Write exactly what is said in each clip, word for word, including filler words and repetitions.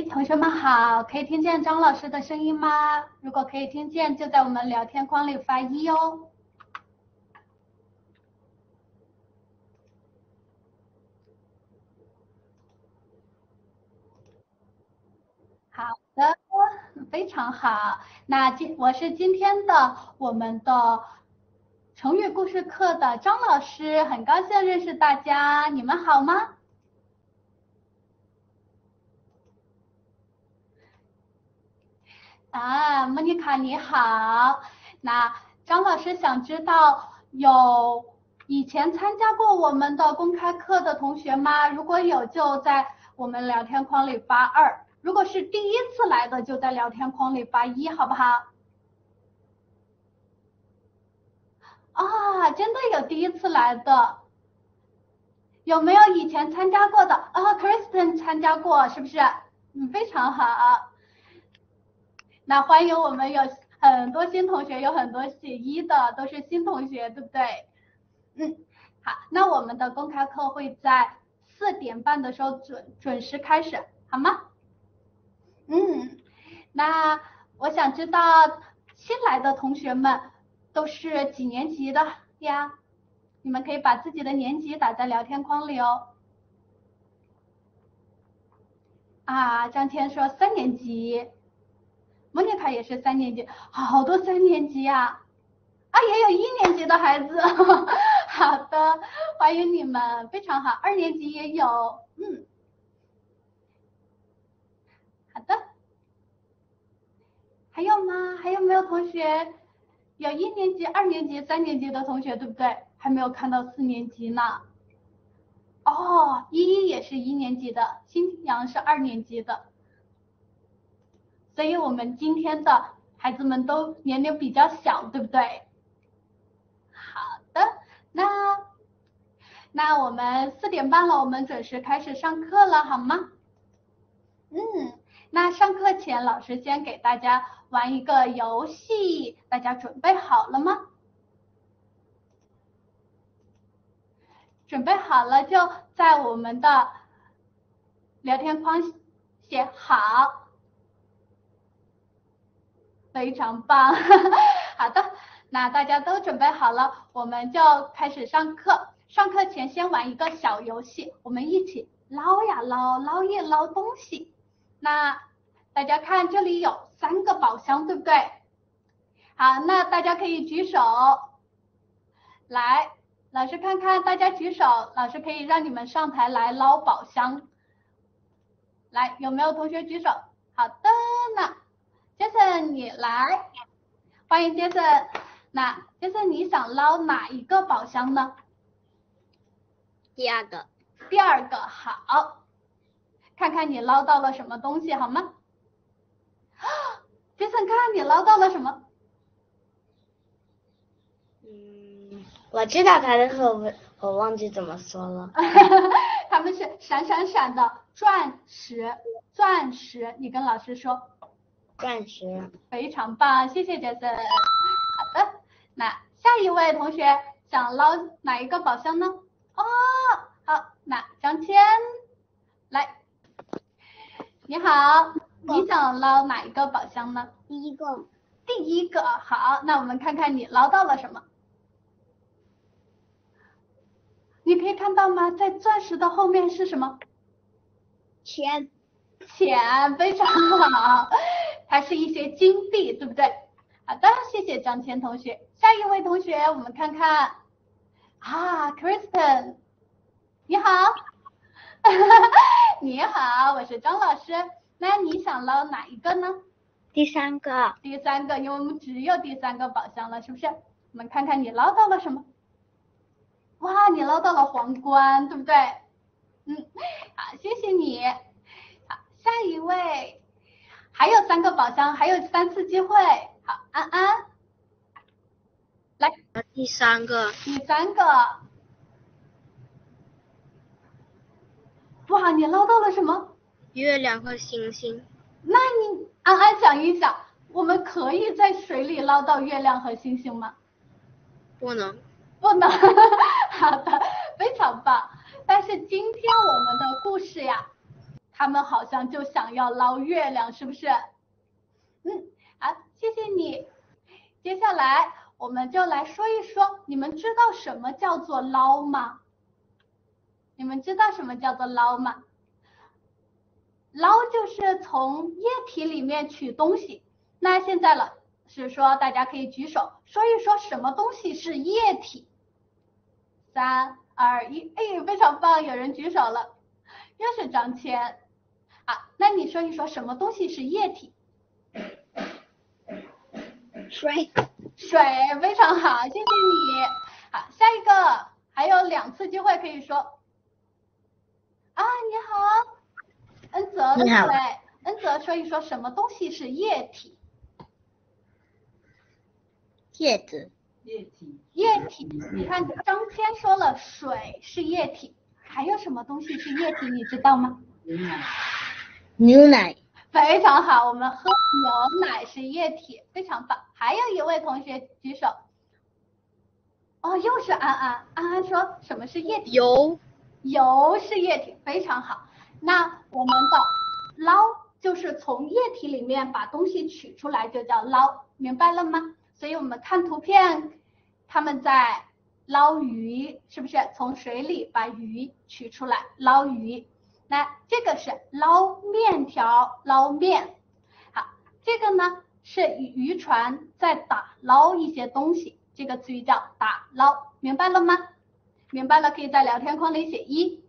同学们好，可以听见张老师的声音吗？如果可以听见，就在我们聊天框里发一哦。好的，非常好。那今我是今天的我们的成语故事课的张老师，很高兴认识大家，你们好吗？啊，莫妮卡你好。那张老师想知道有以前参加过我们的公开课的同学吗？如果有，就在我们聊天框里发二；如果是第一次来的，就在聊天框里发一，好不好？啊，真的有第一次来的，有没有以前参加过的？啊，Kristen 参加过，是不是？嗯，非常好。那欢迎我们有很多新同学，有很多写一的，都是新同学，对不对？嗯，好，那我们的公开课会在四点半的时候准准时开始，好吗？嗯，那我想知道新来的同学们都是几年级的呀？你们可以把自己的年级打在聊天框里哦。啊，张谦说三年级，莫妮卡也是三年级，好多三年级啊！啊，也有一年级的孩子，好的，欢迎你们，非常好。二年级也有，嗯，好的。还有吗？还有没有同学？有一年级、二年级、三年级的同学，对不对？还没有看到四年级呢。哦，依依也是一年级的，新阳是二年级的，所以我们今天的孩子们都年龄比较小，对不对？好的，那那我们四点半了，我们准时开始上课了，好吗？嗯，那上课前老师先给大家玩一个游戏，大家准备好了吗？准备好了就在我们的聊天框写好，非常棒。好的，那大家都准备好了，我们就开始上课。上课前先玩一个小游戏，我们一起捞呀捞，捞一捞东西。那大家看这里有三个宝箱，对不对？好，那大家可以举手，来，老师看看大家举手，老师可以让你们上台来捞宝箱。来，有没有同学举手？好的，那 Jason 你来，欢迎 Jason。那 Jason 你想捞哪一个宝箱呢？ 第二个。 第二个，好，看看你捞到了什么东西好吗？Jason 看你捞到了什么？ 嗯，我知道它的后文，我忘记怎么说了。 他们是闪闪闪的钻石，钻石，你跟老师说。 钻石。 非常棒，谢谢 Jason。好的，那下一位同学想捞哪一个宝箱呢？哦，好，那张谦来，你好，你想捞哪一个宝箱呢？ 第一个。 第一个，好，那我们看看你捞到了什么。你可以看到吗？在钻石的后面是什么？ 钱。 钱，非常好，它是一些金币，对不对？好的，谢谢张谦同学。下一位同学，我们看看啊 ，Kristen， 你好，你好，我是张老师。那你想捞哪一个呢？ 第三个。 第三个，因为我们只有第三个宝箱了，是不是？我们看看你捞到了什么？哇，你捞到了皇冠，对不对？嗯，好，谢谢你。好，下一位，还有三个宝箱，还有三次机会。好，安安，来。 第三个。 第三个。哇，你捞到了什么？ 月亮和星星。 那你安安想一想，我们可以在水里捞到月亮和星星吗？ 不能。 不能。好的，非常棒。但是今天我们的故事呀， 他们好像就想要捞月亮，是不是？嗯，好，谢谢你。接下来我们就来说一说，你们知道什么叫做捞吗？你们知道什么叫做捞吗？捞就是从液体里面取东西。那现在了是说大家可以举手说一说什么东西是液体。三二一，哎，非常棒，有人举手了，又是张谦。啊，那你说一说什么东西是液体？ 水。 水，非常好，谢谢你。好，下一个还有两次机会可以说。啊，你好，恩泽对不对？恩泽说一说什么东西是液体？ 叶子。 液体。 液体，你看张谦说了水是液体，还有什么东西是液体？你知道吗？ 牛奶。 牛奶。 非常好，我们喝牛奶是液体，非常棒。还有一位同学举手。哦，又是安安，安安说什么是液体？ 油。 油是液体，非常好。那我们的捞就是从液体里面把东西取出来，就叫捞，明白了吗？所以我们看图片，他们在捞鱼，是不是？从水里把鱼取出来，捞鱼。那这个是捞面条，捞面。好，这个呢是渔船在打捞一些东西，这个词语叫打捞，明白了吗？明白了，可以在聊天框里写一。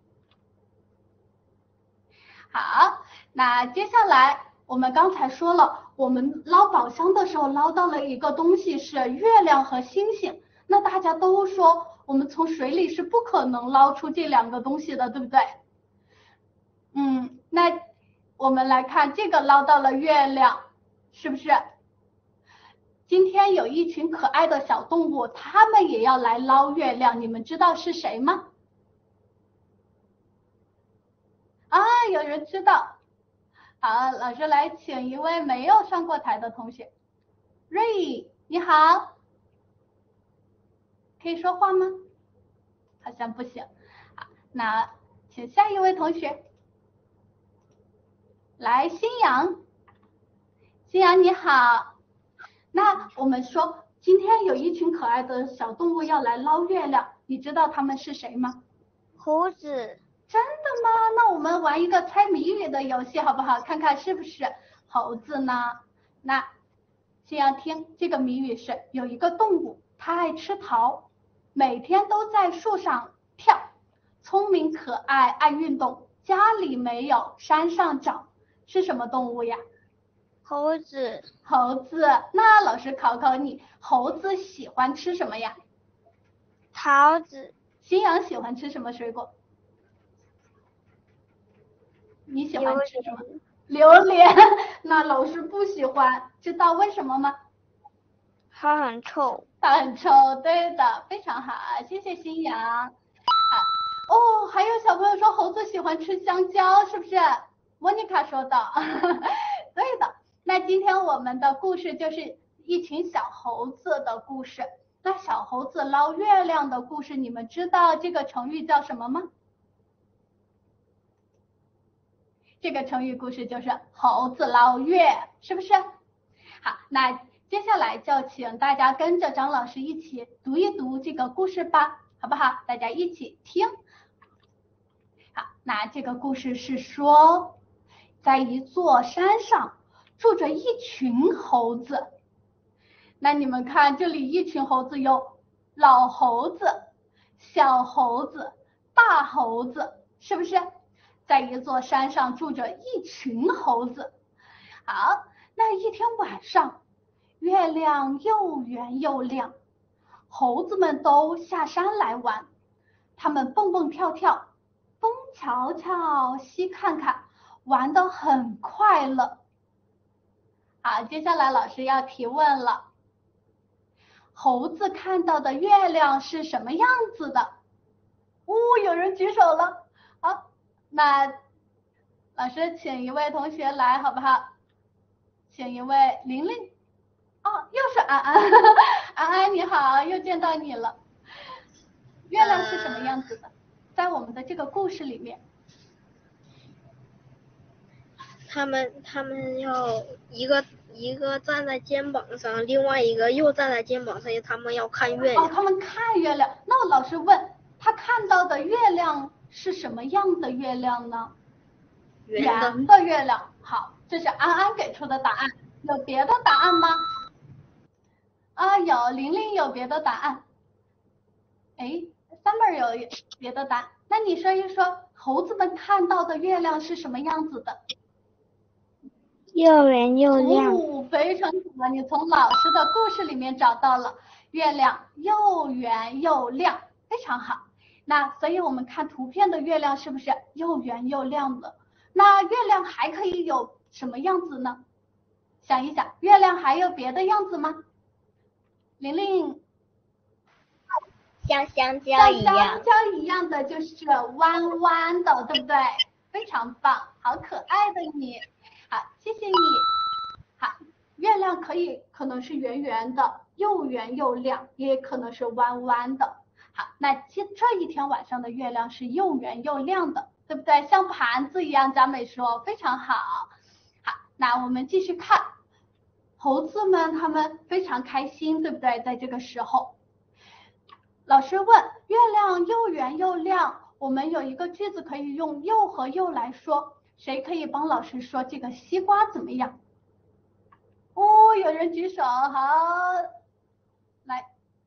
好，那接下来我们刚才说了，我们捞宝箱的时候捞到了一个东西是月亮和星星，那大家都说我们从水里是不可能捞出这两个东西的，对不对？嗯，那我们来看这个捞到了月亮，是不是？今天有一群可爱的小动物，它们也要来捞月亮，你们知道是谁吗？啊，有人知道。好，老师来请一位没有上过台的同学。瑞，你好，可以说话吗？好像不行。好，那请下一位同学。来，新阳，新阳你好。那我们说今天有一群可爱的小动物要来捞月亮，你知道他们是谁吗？ 猴子。 真的吗？那我们玩一个猜谜语的游戏好不好？看看是不是猴子呢？那先要听这个谜语是，有一个动物，它爱吃桃，每天都在树上跳，聪明可爱爱运动，家里没有山上长，是什么动物呀？ 猴子。 猴子。那老师考考你，猴子喜欢吃什么呀？ 桃子。 新阳喜欢吃什么水果？你喜欢吃什么？榴莲。那老师不喜欢，知道为什么吗？ 它很臭。 它很臭，对的，非常好，谢谢新阳。啊，哦，还有小朋友说猴子喜欢吃香蕉，是不是？莫妮卡说的。对的。那今天我们的故事就是一群小猴子的故事。那小猴子捞月亮的故事，你们知道这个成语叫什么吗？这个成语故事就是猴子捞月，是不是？好，那接下来就请大家跟着张老师一起读一读这个故事吧，好不好？大家一起听。好，那这个故事是说，在一座山上住着一群猴子。那你们看，这里一群猴子有老猴子、小猴子、大猴子，是不是？在一座山上住着一群猴子。好，那一天晚上，月亮又圆又亮，猴子们都下山来玩，他们蹦蹦跳跳，东瞧瞧西看看，玩得很快乐。好，接下来老师要提问了，猴子看到的月亮是什么样子的？哦，有人举手了。好，那老师请一位同学来好不好？请一位玲玲。哦，又是安安。安安你好，又见到你了。月亮是什么样子的？在我们的这个故事里面。 他们他们要一个一个站在肩膀上，另外一个又站在肩膀上，他们要看月亮。 哦，他们看月亮。那我老师问他看到的月亮是什么样的月亮呢？ 圆的。 圆的月亮。好，这是安安给出的答案。有别的答案吗？啊，有，玲玲有别的答案。哎 ，Summer 有别的答案。那你说一说，猴子们看到的月亮是什么样子的？ 又圆又亮。 哦，非常好，你从老师的故事里面找到了月亮又圆又亮，非常好。那所以我们看图片的月亮是不是又圆又亮的？那月亮还可以有什么样子呢？想一想，月亮还有别的样子吗？玲玲。 像香蕉像一样。 香蕉一样的就是弯弯的，对不对？非常棒，好可爱的你。好，谢谢你。好，月亮可以可能是圆圆的，又圆又亮，也可能是弯弯的。好，那这这一天晚上的月亮是又圆又亮的，对不对？像盘子一样，佳美说非常好。好，那我们继续看，猴子们他们非常开心，对不对？在这个时候。老师问，月亮又圆又亮，我们有一个句子可以用又和又来说，谁可以帮老师说这个西瓜怎么样？哦，有人举手，好，来，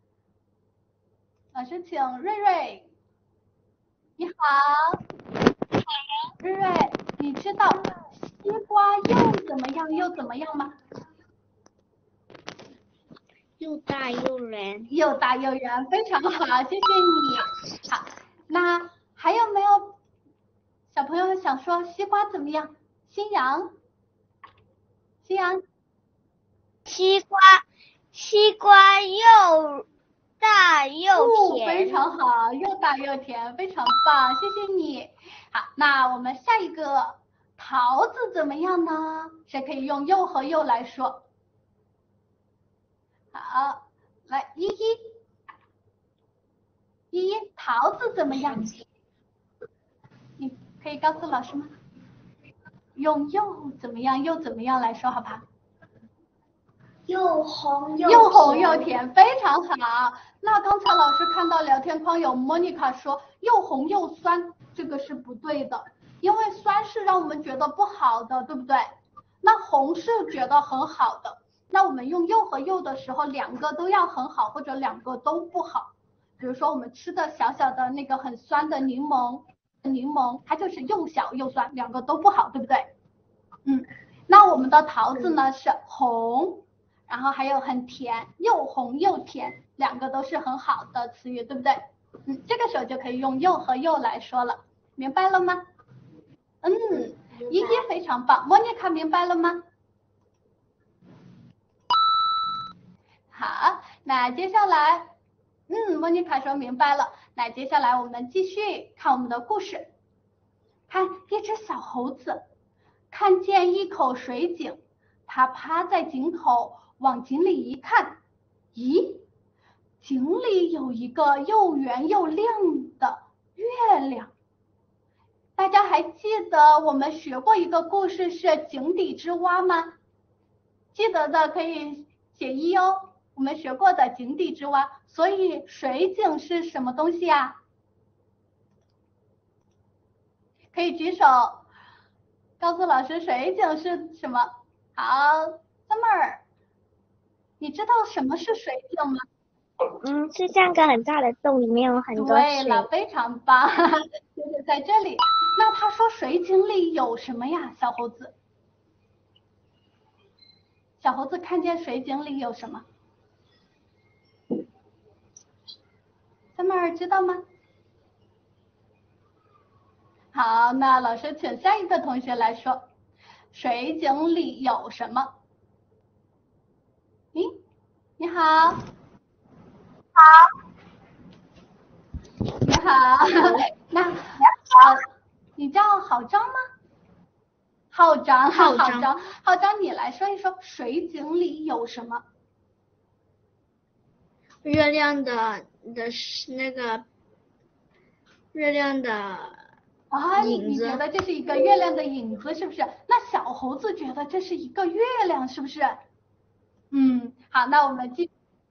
老师请瑞瑞。你好，瑞瑞，你知道西瓜又怎么样又怎么样吗？ 又大又圆。 又大又圆，非常好，谢谢你。好，那还有没有小朋友想说西瓜怎么样？新阳，新阳， 西瓜，西瓜又大又甜。 哦，非常好，又大又甜，非常棒，谢谢你。好，那我们下一个桃子怎么样呢？谁可以用又和又来说？好，来依依，依依，桃子怎么样？你可以告诉老师吗？用又怎么样又怎么样来说，好不好？ 又红又又红又甜，非常好。那刚才老师看到聊天框有 Monica 说又红又酸，这个是不对的，因为酸是让我们觉得不好的，对不对？那红是觉得很好的。那我们用又和又的时候，两个都要很好，或者两个都不好。比如说我们吃的小小的那个很酸的柠檬，柠檬它就是又小又酸，两个都不好，对不对？嗯，那我们的桃子呢是红，然后还有很甜，又红又甜，两个都是很好的词语，对不对？嗯，这个时候就可以用又和又来说了，明白了吗？嗯，依依非常棒，莫妮卡明白了吗？好，那接下来，嗯，莫妮卡说明白了。那接下来我们继续看我们的故事。看，一只小猴子看见一口水井，它趴在井口往井里一看，咦，井里有一个又圆又亮的月亮。大家还记得我们学过一个故事是井底之蛙吗？记得的可以写一哦。我们学过的井底之蛙，所以水井是什么东西啊？可以举手告诉老师水井是什么。好 Summer， 你知道什么是水井吗？ 嗯，是像个很大的洞，里面有很多水。 对了，非常棒，就是在这里。那他说水井里有什么呀，小猴子？小猴子看见水井里有什么？Summer 知道吗？好，那老师请下一个同学来说，水井里有什么？咦，你好。好。你好，那好，你叫郝章吗？郝章，郝章，郝章，你来说一说水井里有什么？ 月亮的的那个月亮的啊，你影子你觉得这是一个月亮的影子是不是？那小猴子觉得这是一个月亮是不是？嗯，好，那我们继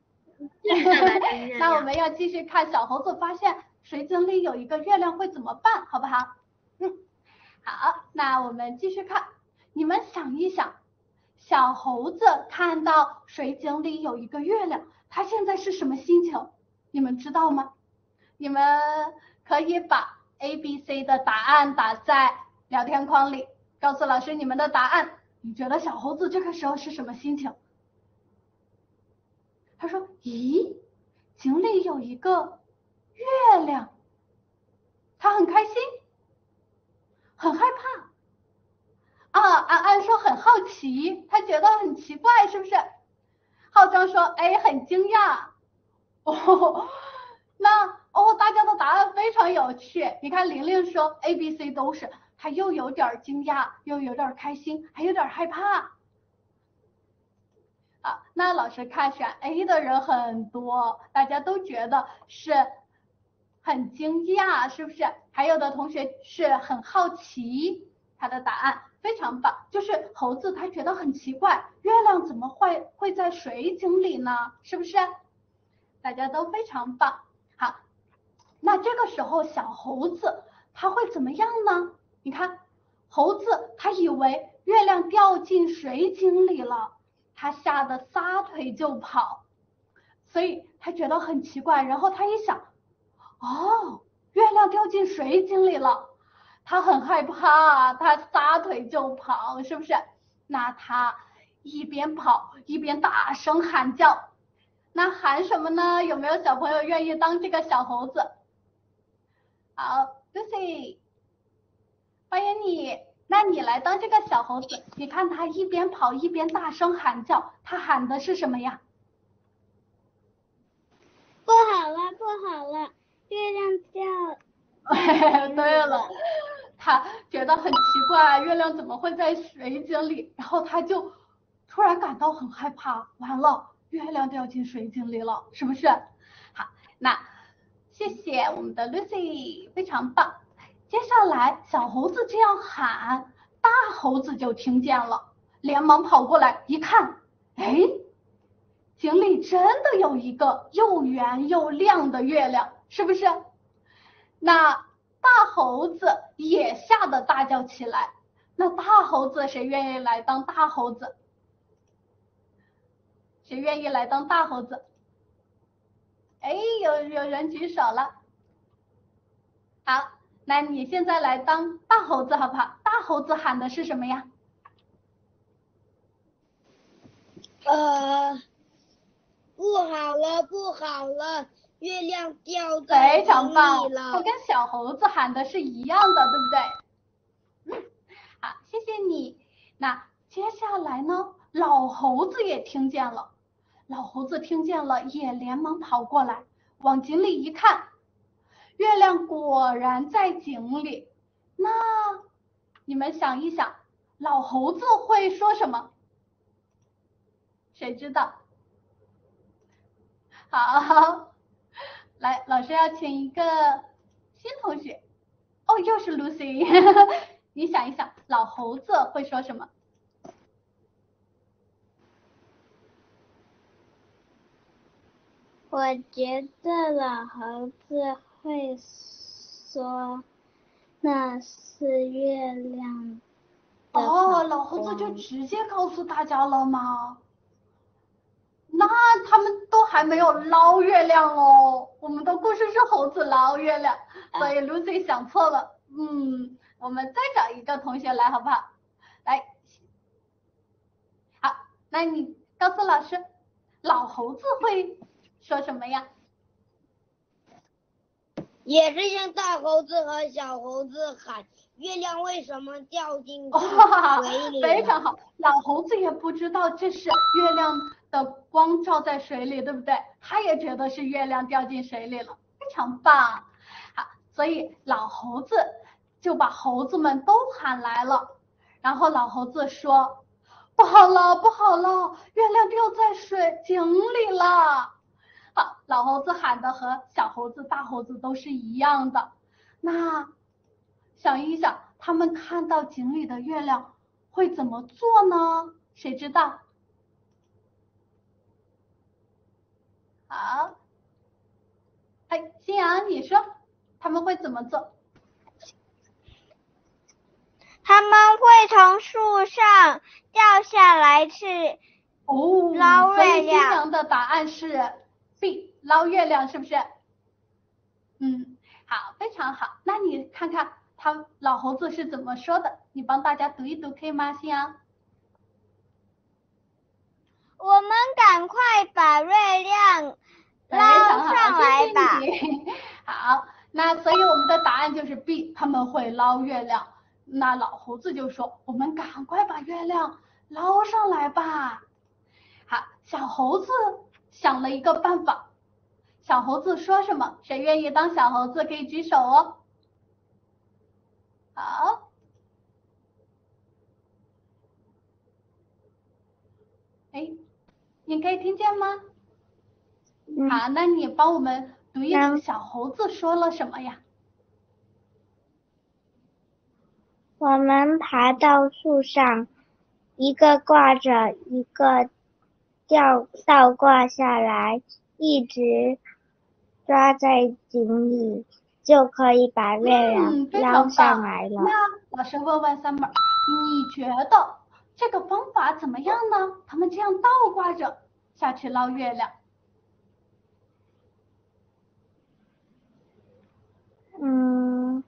那我们要继续看小猴子发现水井里有一个月亮会怎么办，好不好？嗯，好，那我们继续看，你们想一想，小猴子看到水井里有一个月亮，它现在是什么心情？你们知道吗？你们可以把 A B C 的答案打在聊天框里，告诉老师你们的答案。你觉得小猴子这个时候是什么心情？他说：咦，井里有一个月亮，他很开心，很害怕。啊，安安说很好奇，他觉得很奇怪，是不是？浩章说：哎，很惊讶。哦，那哦，大家的答案非常有趣。你看，玲玲说 A、B、C 都是，她又有点惊讶，又有点开心，还有点害怕。啊，那老师看选 A 的人很多，大家都觉得是很惊讶，是不是？还有的同学是很好奇，他的答案非常棒，就是猴子他觉得很奇怪，月亮怎么会会在水井里呢？是不是？大家都非常棒。好，那这个时候小猴子他会怎么样呢？你看，猴子他以为月亮掉进水井里了，他吓得撒腿就跑，所以他觉得很奇怪。然后他一想，哦，月亮掉进水井里了，他很害怕，他撒腿就跑，是不是？那他一边跑一边大声喊叫。那喊什么呢？有没有小朋友愿意当这个小猴子？好 ，Lucy， 欢迎你。那你来当这个小猴子，你看他一边跑一边大声喊叫，他喊的是什么呀？ 不好了，不好了，月亮掉。 对了，他觉得很奇怪，月亮怎么会在水井里？然后他就突然感到很害怕，完了，月亮掉进水井里了，是不是？好，那谢谢我们的 Lucy， 非常棒。接下来小猴子这样喊，大猴子就听见了，连忙跑过来一看，哎，井里真的有一个又圆又亮的月亮，是不是？那大猴子也吓得大叫起来。那大猴子谁愿意来当大猴子？谁愿意来当大猴子？哎，有有人举手了。好，那你现在来当大猴子好不好？大猴子喊的是什么呀？ 呃，不好了，不好了，月亮掉在非常棒， 井里了。 它跟小猴子喊的是一样的，对不对？嗯，好，谢谢你。那接下来呢，老猴子也听见了，老猴子听见了也连忙跑过来，往井里一看，月亮果然在井里。那你们想一想，老猴子会说什么？谁知道？好，来，老师要请一个新同学。哦，又是 Lucy。你想一想，老猴子会说什么？ 我觉得老猴子会说那是月亮的哦，老猴子就直接告诉大家了吗？那他们都还没有捞月亮哦，我们的故事是猴子捞月亮，所以 Lucy 想错了。嗯，我们再找一个同学来好不好？来，好，那你告诉老师，老猴子会说什么呀？ 也是像大猴子和小猴子喊，月亮为什么掉进哇， 水里？ 非常好，老猴子也不知道这是月亮的光照在水里，对不对？他也觉得是月亮掉进水里了，非常棒。好，所以老猴子就把猴子们都喊来了，然后老猴子说：“不好了，不好了，月亮掉在水井里了。”好，老猴子喊的和小猴子、大猴子都是一样的。那想一想，他们看到井里的月亮会怎么做呢？谁知道？好，哎，新阳，你说他们会怎么做？ 他们会从树上掉下来去哦， 捞所以新月亮。 阳的答案是 B， 捞月亮，是不是？嗯，好，非常好。那你看看他老猴子是怎么说的？你帮大家读一读可以吗，新阳？ 我们赶快把月亮非捞常好， 上来吧。 谢谢你。好，那所以我们的答案就是 B， 他们会捞月亮。那老猴子就说：“我们赶快把月亮捞上来吧。”好，小猴子想了一个办法。小猴子说什么？谁愿意当小猴子可以举手哦。好，哎，你可以听见吗？ 嗯、 好，那你帮我们读一读能小猴子说了什么呀？ 我们爬到树上，一个挂着，一个掉倒挂下来，一直抓在井里，就可以把月亮嗯，非捞常棒。 上来了。 那老师问问 Summer，你觉得这个方法怎么样呢？他们这样倒挂着下去捞月亮。 嗯，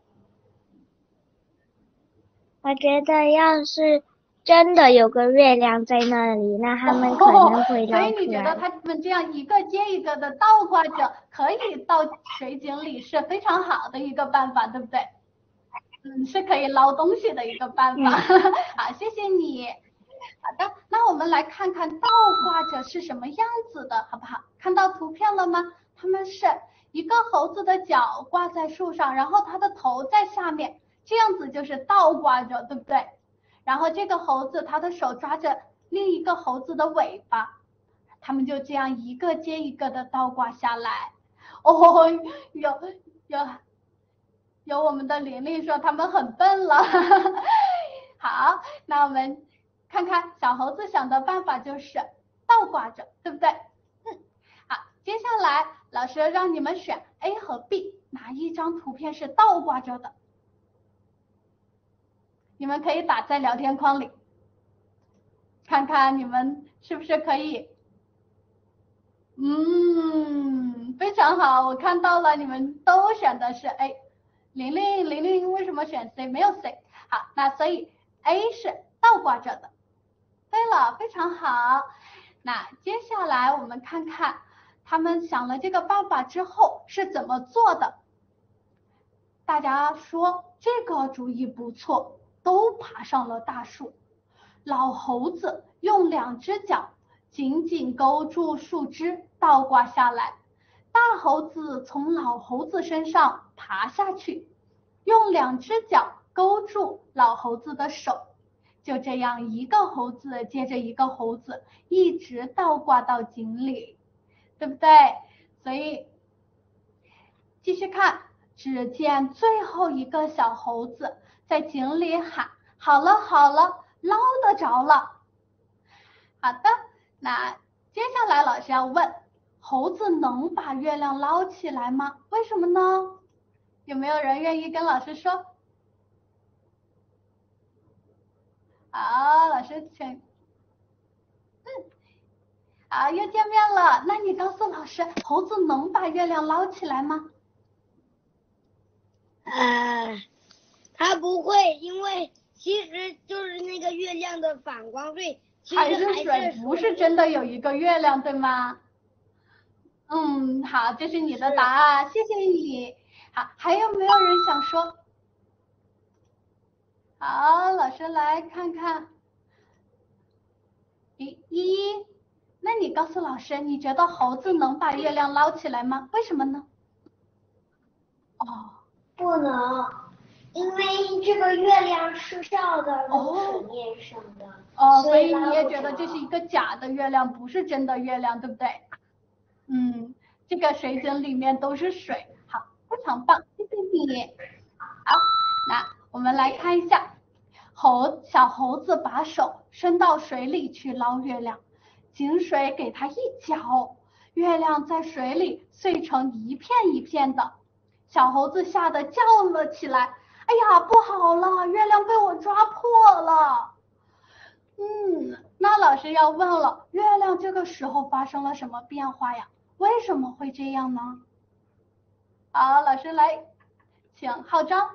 我觉得要是真的有个月亮在那里，那他们可能会哦、所捞以你觉得出来。 他们这样一个接一个的倒挂着，可以到水井里是非常好的一个办法，对不对？嗯，是可以捞东西的一个办法。 嗯、 好，谢谢你。好的，那我们来看看倒挂着是什么样子的，好不好？看到图片了吗？他们是一个猴子的脚挂在树上，然后它的头在下面，这样子就是倒挂着，对不对？然后这个猴子它的手抓着另一个猴子的尾巴，他们就这样一个接一个的倒挂下来。哦，有有有我们的玲玲说他们很笨了。好，那我们看看小猴子想的办法就是倒挂着，对不对？嗯，好，接下来老师让你们选 A 和 B， 哪一张图片是倒挂着的？你们可以打在聊天框里，看看你们是不是可以。嗯，非常好，我看到了，你们都选的是 A。玲玲，玲玲为什么选 C？ 没有 C。好，那所以 A 是倒挂着的。对了，非常好。那接下来我们看看他们想了这个办法之后是怎么做的。大家说这个主意不错，都爬上了大树。老猴子用两只脚紧紧勾住树枝，倒挂下来。大猴子从老猴子身上爬下去，用两只脚勾住老猴子的手。就这样一个猴子接着一个猴子，一直倒挂到井里，对不对？所以继续看，只见最后一个小猴子在井里喊：好了好了，捞得着了。好的，那接下来老师要问，猴子能把月亮捞起来吗？为什么呢？有没有人愿意跟老师说？好，老师请。嗯，好，又见面了。那你告诉老师，猴子能把月亮捞起来吗？ 呃，它不会，因为其实就是那个月亮的反光，所以其实还是水， 水，不是真的有一个月亮，对吗？嗯，好，这是你的答案，谢谢你。好，还有没有人想说？好，老师来看看。一一，那你告诉老师，你觉得猴子能把月亮捞起来吗？为什么呢？哦， 不能，因为这个月亮是照在水面上的。 哦，所所以以你也捞不着觉得这是一个假的月亮，不是真的月亮，对不对？嗯，这个水井里面都是水，好，非常棒，谢谢你。好，那我们来看一下，猴小猴子把手伸到水里去捞月亮，井水给它一搅，月亮在水里碎成一片一片的。小猴子吓得叫了起来，哎呀，不好了，月亮被我抓破了。嗯，那老师要问了，月亮这个时候发生了什么变化呀？为什么会这样呢？好，老师来，请浩章。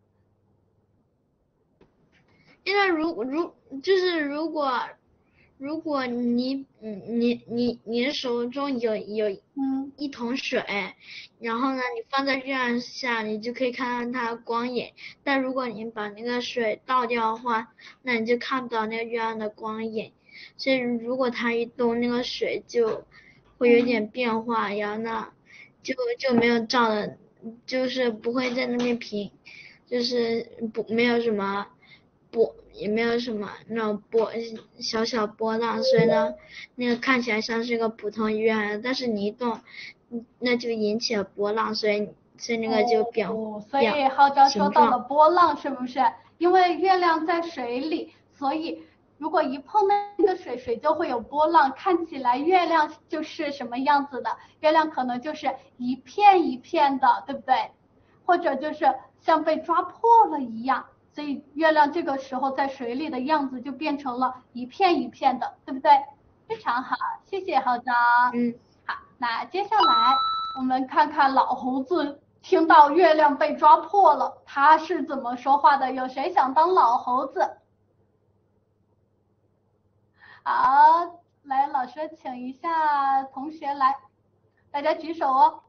因为如如就是如果如果你你你你手中有有嗯一桶水，然后呢你放在月亮下，你就可以看到它的光影。但如果你把那个水倒掉的话，那你就看不到那个月亮的光影。所以如果它一动，那个水就会有点变化，然后呢就就没有照的，就是不会在那边平，就是不没有什么波，也没有什么那种波小小波浪，所以呢那个看起来像是一个普通月亮，但是你一动那就引起了波浪，所以所以那个就变哦，所以浩章说到了波浪，是不是？因为月亮在水里，所以如果一碰那个水，水就会有波浪，看起来月亮就是什么样子的？月亮可能就是一片一片的，对不对？或者就是像被抓破了一样，所以月亮这个时候在水里的样子就变成了一片一片的，对不对？非常好，谢谢浩章。 嗯， 好，那接下来我们看看老猴子听到月亮被抓破了，他是怎么说话的？有谁想当老猴子？好，来，老师请一下同学来，大家举手哦。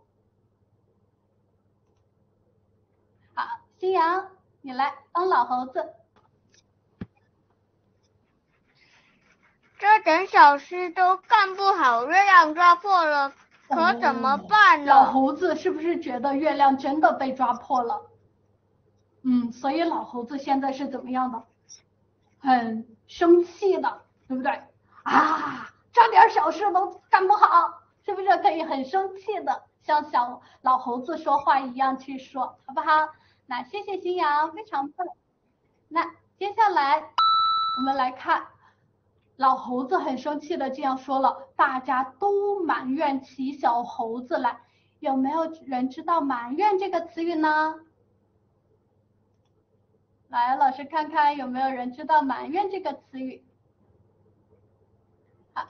好，新阳，你来当老猴子。 这点小事都干不好，月亮抓破了，可怎么办呢？ 老猴子是不是觉得月亮真的被抓破了？嗯，所以老猴子现在是怎么样的？很生气的，对不对？啊，这点小事都干不好，是不是可以很生气的像小老猴子说话一样去说，好不好？那谢谢新阳，非常棒。那接下来我们来看，老猴子很生气的这样说了，大家都埋怨起小猴子来。有没有人知道埋怨这个词语呢？来，老师看看有没有人知道埋怨这个词语。好，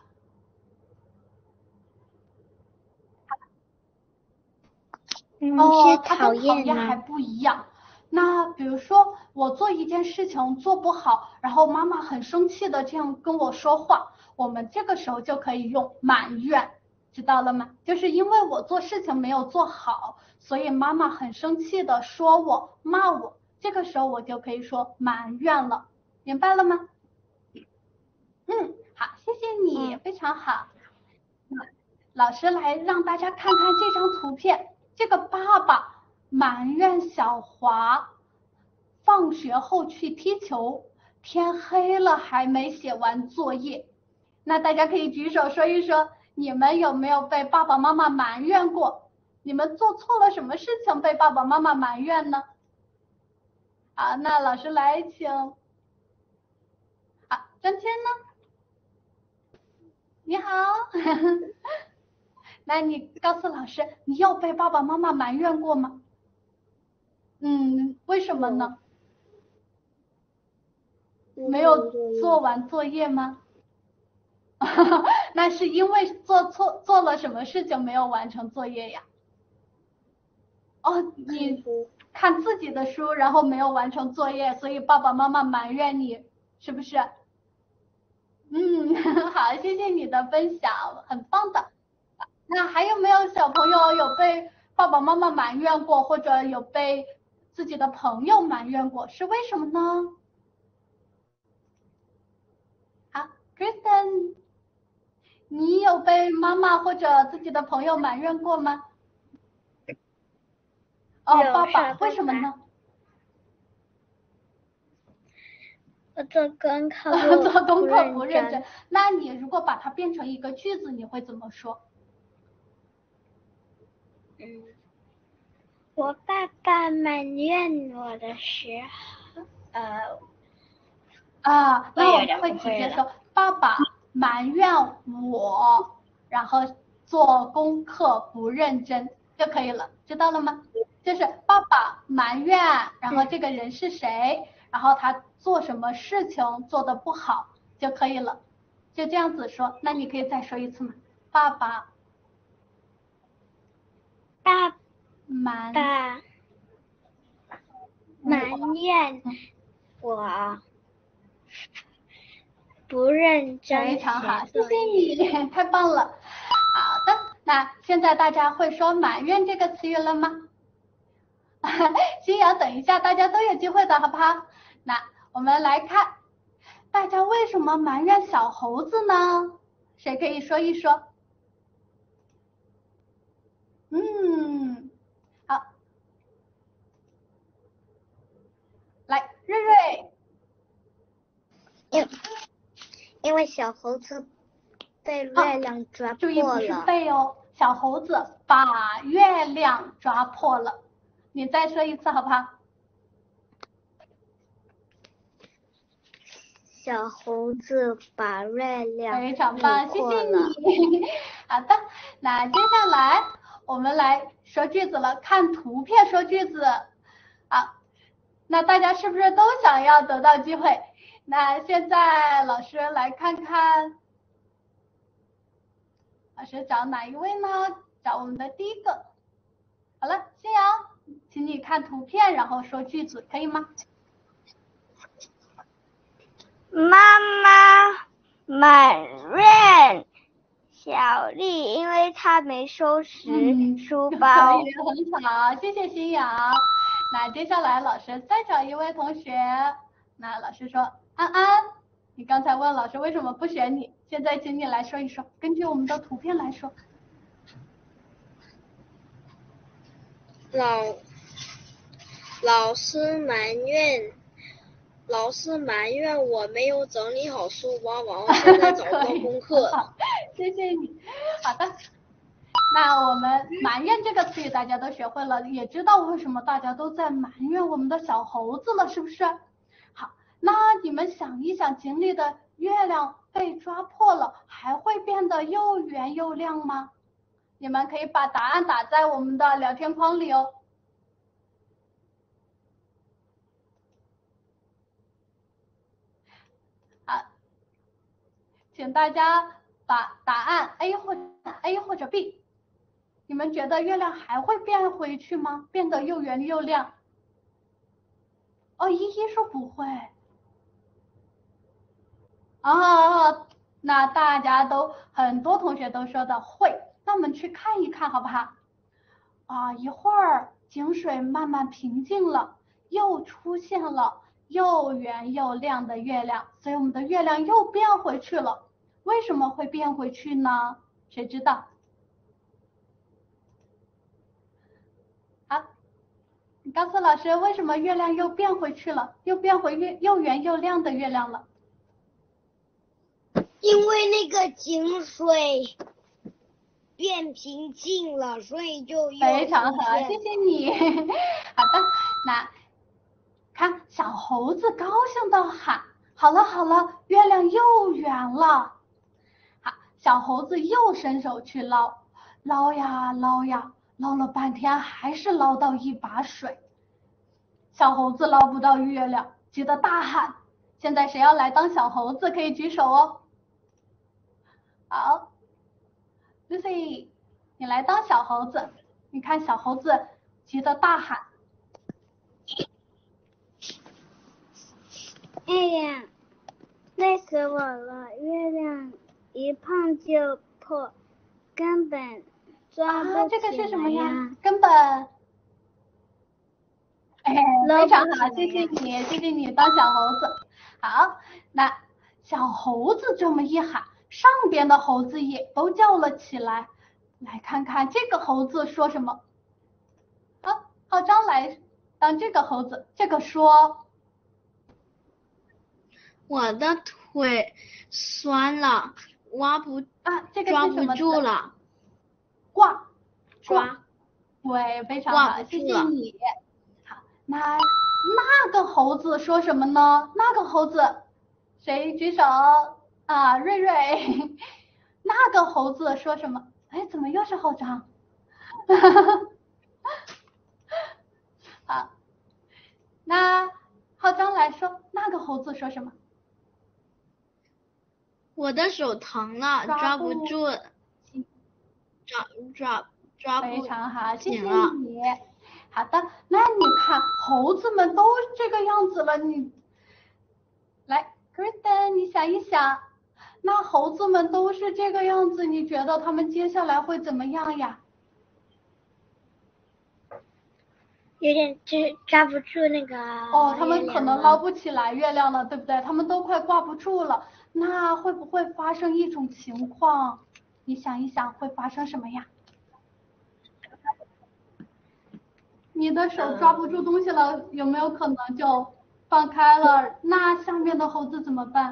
哦，它跟讨厌还不一样。那比如说我做一件事情做不好，然后妈妈很生气的这样跟我说话，我们这个时候就可以用埋怨，知道了吗？就是因为我做事情没有做好，所以妈妈很生气的说我，骂我，这个时候我就可以说埋怨了，明白了吗？嗯，好，谢谢你，非常好。老师来让大家看看这张图片，这个爸爸埋怨小华放学后去踢球，天黑了还没写完作业。那大家可以举手说一说，你们有没有被爸爸妈妈埋怨过？你们做错了什么事情被爸爸妈妈埋怨呢？好，那老师来请。好，张谦呢？你好。那你告诉老师，你有被爸爸妈妈埋怨过吗？嗯，为什么呢？没有做完作业吗？那是因为做错做了什么事情没有完成作业呀？哦，你看自己的书，然后没有完成作业，所以爸爸妈妈埋怨你，是不是？嗯，好，谢谢你的分享，很棒的。那还有没有小朋友有被爸爸妈妈埋怨过，或者有被自己的朋友埋怨过，是为什么呢？好 ，Kristen， 你有被妈妈或者自己的朋友埋怨过吗？哦，爸爸，为什么呢？ 我做功课做功课不认真。那你如果把它变成一个句子，你会怎么说？ 嗯，我爸爸埋怨我的时呃， 啊，那我有点我们会直不会了接说爸爸埋怨我，然后做功课不认真就可以了，知道了吗？就是爸爸埋怨，然后这个人是谁，然后他做什么事情做得不好就可以了，就这样子说。那你可以再说一次吗？爸爸爸埋爸埋怨我不认真非常好，谢谢写作业。 你，太棒了。好的，那现在大家会说埋怨这个词语了吗？新阳，等一下，大家都有机会的，好不好？那我们来看，大家为什么埋怨小猴子呢？谁可以说一说？嗯，好，来，瑞瑞。 因因为小猴子被月亮抓注意不是破了。 被哦，小猴子把月亮抓破了。你再说一次好不好？ 小猴子把月亮非常棒，谢谢破了。 你。好的，那接下来我们来说句子了，看图片说句子。好，那大家是不是都想要得到机会？那现在老师来看看，老师找哪一位呢？找我们的第一个。好了，新阳，请你看图片，然后说句子，可以吗？ 妈妈埋怨小丽，因为她没收拾书包。 可以，很好，谢谢新阳。那接下来老师再找一位同学，那老师说，安安，你刚才问老师为什么不选你，现在请你来说一说，根据我们的图片来说。 老老师埋怨。老师埋怨我没有整理好书包，然后现在找不到功课。 谢谢你。好的，那我们埋怨这个词语大家都学会了，也知道为什么大家都在埋怨我们的小猴子了，是不是？好，那你们想一想，井里的月亮被抓破了，还会变得又圆又亮吗？你们可以把答案打在我们的聊天框里哦。好，请大家把答案 A 或者 A 或者 B， 你们觉得月亮还会变回去吗？变得又圆又亮？哦，依依说不会。啊，那大家都很多同学都说的会，那我们去看一看好不好？啊，一会儿井水慢慢平静了，又出现了又圆又亮的月亮，所以我们的月亮又变回去了。为什么会变回去呢？谁知道？好，你告诉老师为什么月亮又变回去了，又变回月又圆又亮的月亮了？ 因为那个井水变平静了，所以就又非常好， 出现谢谢你。好的，那看小猴子高兴地喊：“好了好了，月亮又圆了。”好，小猴子又伸手去捞，捞呀捞呀，捞了半天还是捞到一把水。小猴子捞不到月亮，急得大喊：“现在谁要来当小猴子？可以举手哦。”好 ，Lucy， 你来当小猴子。你看小猴子急得大喊：“ 哎呀，累死我了！月亮一碰就破，根本抓不起来呀。 啊，这个是什么呀？根本，哎， 捞不非常好， 起来呀谢谢你，谢谢你当小猴子。好，那小猴子这么一喊，上边的猴子也都叫了起来。来看看这个猴子说什么。好，浩章来当这个猴子，这个说。 我的腿酸了，挖不啊，这个抓是什么字？ 不住了。 挂， 抓。 对，非常好， 挂不谢住了谢你。好，那那那个猴子说什么呢？那个猴子，谁举手啊？瑞瑞，那个猴子说什么？哎，怎么又是后张？好，那浩章来说，那个猴子说什么？ 我的手疼了，抓不住，抓抓抓不非常好，谢谢了你。好的，那你看猴子们都这个样子了，你来 Kristen 你想一想，那猴子们都是这个样子，你觉得他们接下来会怎么样呀？ 有点就是抓不住那个哦，他们可能捞不起来月亮了，对不对？他们都快挂不住了，那会不会发生一种情况？你想一想，会发生什么呀？你的手抓不住东西了，有没有可能就放开了？那下面的猴子怎么办？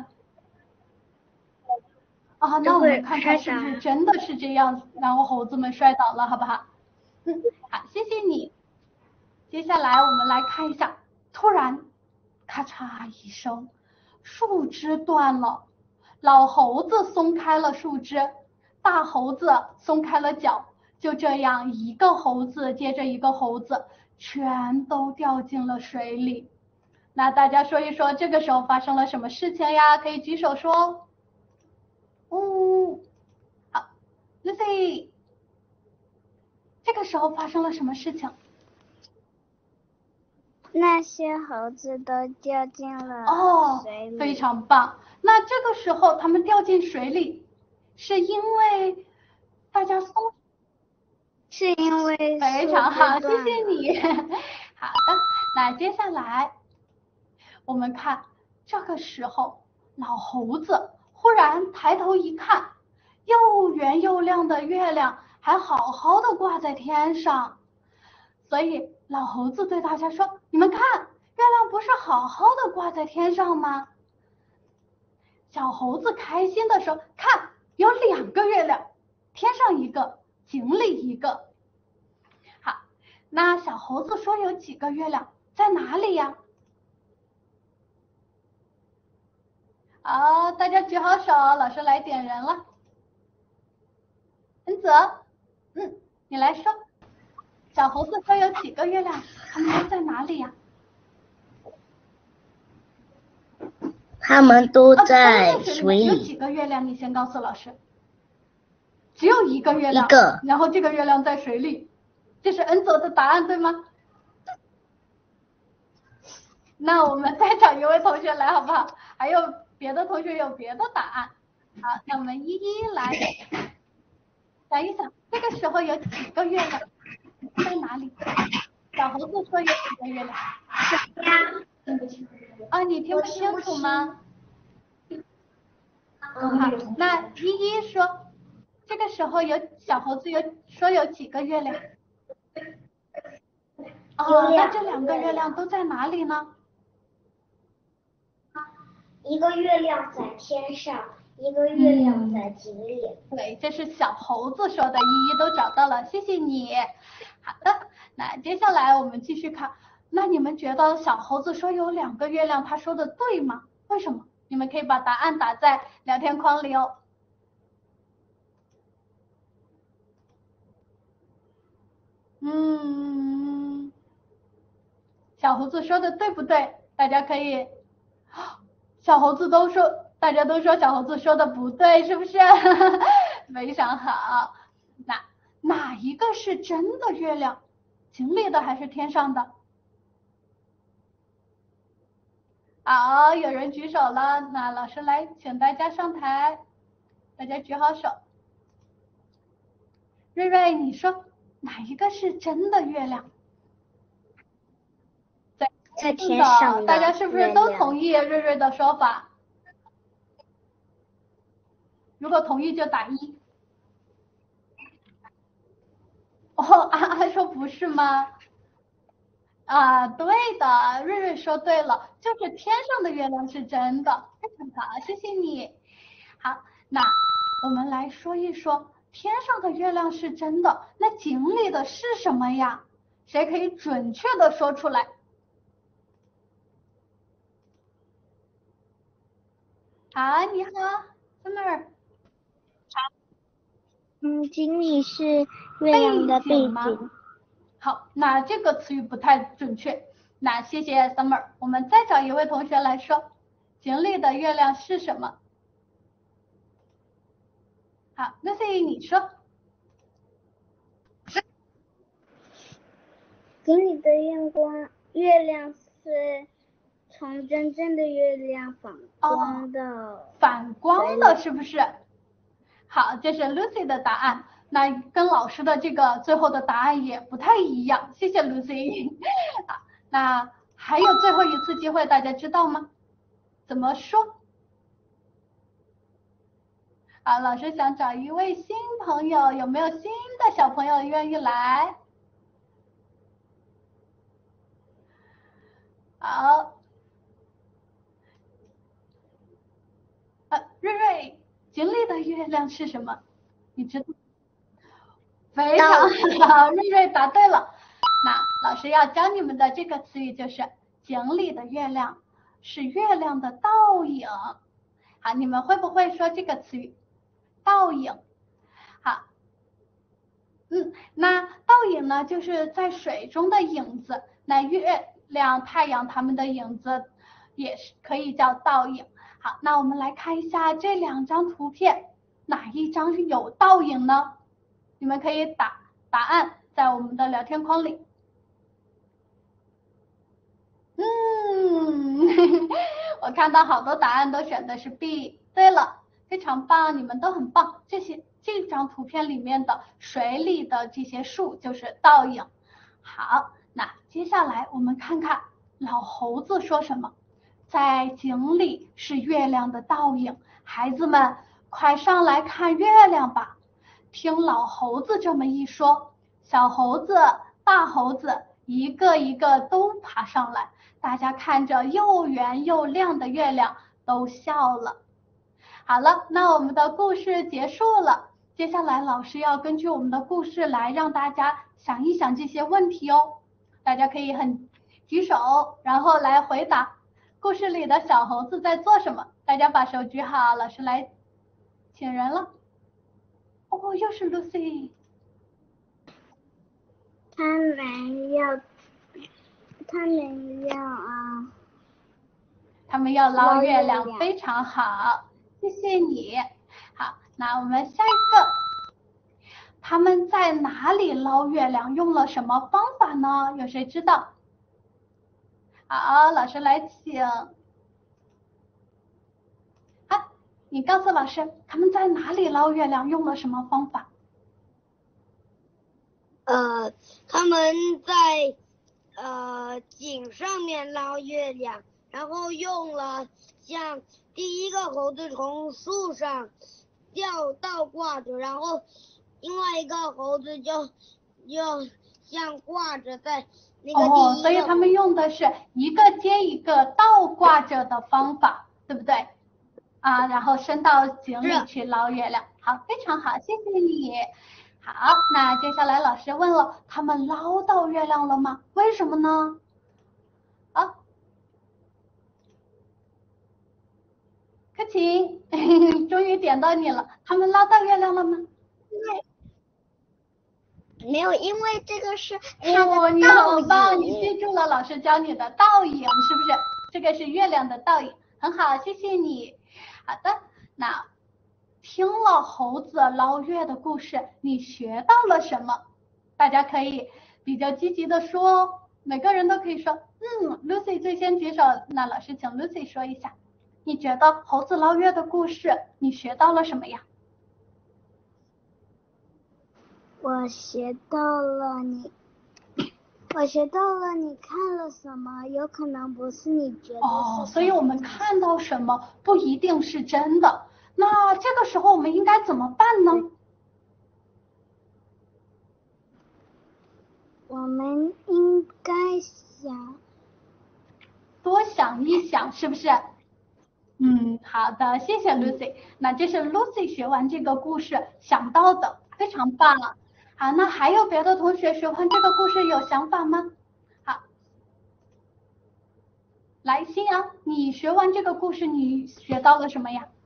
啊，那我们看看是不是真的是这样，然后猴子们摔倒了，好不好？嗯，好，谢谢你。接下来我们来看一下，突然，咔嚓一声，树枝断了，老猴子松开了树枝，大猴子松开了脚，就这样一个猴子接着一个猴子，全都掉进了水里。那大家说一说，这个时候发生了什么事情呀？可以举手说。嗯，好 ，Lucy， 这个时候发生了什么事情？ 那些猴子都掉进了水里。 哦，非常棒。那这个时候它们掉进水里，是因为大家松， 是因为非常好，谢谢你。好的，那接下来我们看这个时候，老猴子忽然抬头一看，又圆又亮的月亮还好好的挂在天上，所以老猴子对大家说：“你们看，月亮不是好好的挂在天上吗？”小猴子开心的说：“看，有两个月亮，天上一个，井里一个。”好，那小猴子说有几个月亮，在哪里呀？好，大家举好手，老师来点人了。恩泽，嗯，你来说，小猴子说有几个月亮，它们都在哪里呀？ 它们都在哦、 水里。 有几个月亮？你先告诉老师。只有一个月亮。 一个。 然后这个月亮在水里，这是恩泽的答案，对吗？那我们再找一位同学来好不好？还有别的同学有别的答案。好，那我们一一来想一想，这个时候有几个月亮在哪里？小猴子说有几个月亮？听不清。啊，你听不清楚吗？好，那依依说，这个时候有小猴子有说有几个月亮？哦，那这两个月亮都在哪里呢？ 一个月亮在天上，一个月亮在井里。 嗯、对，这是小猴子说的，依依都找到了，谢谢你。好的，那接下来我们继续看，那你们觉得小猴子说有两个月亮，他说的对吗？为什么？你们可以把答案打在聊天框里哦。嗯，小猴子说的对不对？大家可以，小猴子都说，大家都说小猴子说的不对，是不是？非常好。那哪一个是真的月亮？井里的还是天上的？好，有人举手了，那老师来请大家上台，大家举好手。瑞瑞，你说哪一个是真的月亮？在在天上的， 大家是不是都同意瑞瑞的说法？如果同意就打一。哦，安安说不是吗？啊，对的，瑞瑞说对了，就是天上的月亮是真的，非常好，谢谢你。好，那我们来说一说，天上的月亮是真的，那井里的是什么呀？谁可以准确的说出来？ 好，你好 ，Summer。 嗯，锦鲤是月亮的背背景吗景。 好，那这个词语不太准确。那谢谢 Summer，我们再找一位同学来说，井里的月亮是什么？好 ，Lucy 你说。 井里的月光，月亮是从真正的月亮反光的。 哦、反光的是不是？好，这是 Lucy 的答案。那跟老师的这个最后的答案也不太一样，谢谢 Lucy。好，那还有最后一次机会，大家知道吗？怎么说？好，老师想找一位新朋友，有没有新的小朋友愿意来？好，呃，瑞瑞，井里的月亮是什么？你知道？非常好，瑞瑞答对了。那老师要教你们的这个词语就是井里的月亮是月亮的倒影。好，你们会不会说这个词语？倒影。好，嗯，那倒影呢，就是在水中的影子。那月亮、太阳它们的影子也是可以叫倒影。好，那我们来看一下这两张图片，哪一张有倒影呢？你们可以打答案在我们的聊天框里。嗯，我看到好多答案都选的是 B。对了，非常棒，你们都很棒。这些这张图片里面的水里的这些树就是倒影。好，那接下来我们看看老猴子说什么。在井里是月亮的倒影，孩子们快上来看月亮吧。听老猴子这么一说，小猴子、大猴子一个一个都爬上来，大家看着又圆又亮的月亮都笑了。好了，那我们的故事结束了，接下来老师要根据我们的故事来让大家想一想这些问题哦。大家可以很举手，然后来回答故事里的小猴子在做什么。大家把手举好，老师来请人了。哦，又是 Lucy。 他们要，他们要啊。 他们要捞月亮， 捞月亮非常好，谢谢你。好，那我们下一个，他们在哪里捞月亮？用了什么方法呢？有谁知道？好，老师来请。啊，你告诉老师，他们在哪里捞月亮？用了什么方法？ 呃，他们在呃井上面捞月亮，然后用了像第一个猴子从树上掉倒挂着，然后另外一个猴子就就像挂着在那个第一个。 哦，所以他们用的是一个接一个倒挂着的方法，对不对？啊，然后伸到井里去捞月亮。好，非常好，谢谢你。好，那接下来老师问了，他们捞到月亮了吗？为什么呢？啊，柯晴，终于点到你了，他们捞到月亮了吗？ 因为没有，因为这个是哦，你好棒，你记住了老师教你的倒影，是不是？这个是月亮的倒影，很好，谢谢你。好的，那听了猴子捞月的故事，你学到了什么？大家可以比较积极的说哦，每个人都可以说。嗯 ，Lucy 最先举手，那老师请 Lucy 说一下，你觉得猴子捞月的故事你学到了什么呀？ 我学到了你，我学到了你看了什么，有可能不是你觉得是。 哦，所以我们看到什么不一定是真的。那这个时候我们应该怎么办呢？ 我们应该想多想一想，是不是？嗯，好的，谢谢 Lucy。那这是 Lucy 学完这个故事想到的，非常棒。好，那还有别的同学学完这个故事有想法吗？好， 来，新阳，你学完这个故事，你学到了什么呀？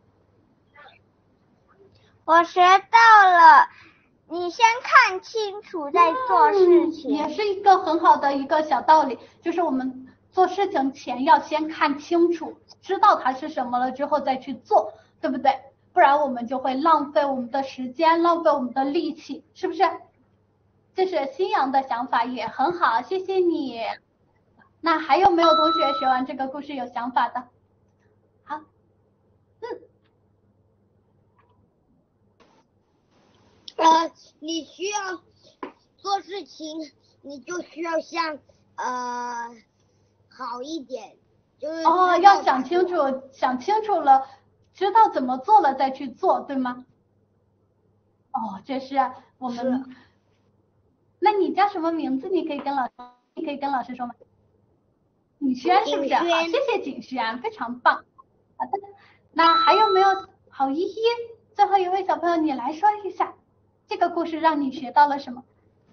我学到了，你先看清楚再做事情。 嗯，也是一个很好的一个小道理，就是我们做事情前要先看清楚，知道它是什么了之后再去做，对不对？不然我们就会浪费我们的时间，浪费我们的力气，是不是？这是新阳的想法，也很好，谢谢你。那还有没有同学学完这个故事有想法的？好，嗯。 呃，你需要做事情，你就需要像呃好一点，就是哦，要想清楚，想清楚了，知道怎么做了再去做，对吗？哦，这是我们。那你叫什么名字？你可以跟老师，你可以跟老师说吗？景轩是不是？好，谢谢景轩，非常棒。好的，那还有没有郝依依？最后一位小朋友，你来说一下，这个故事让你学到了什么？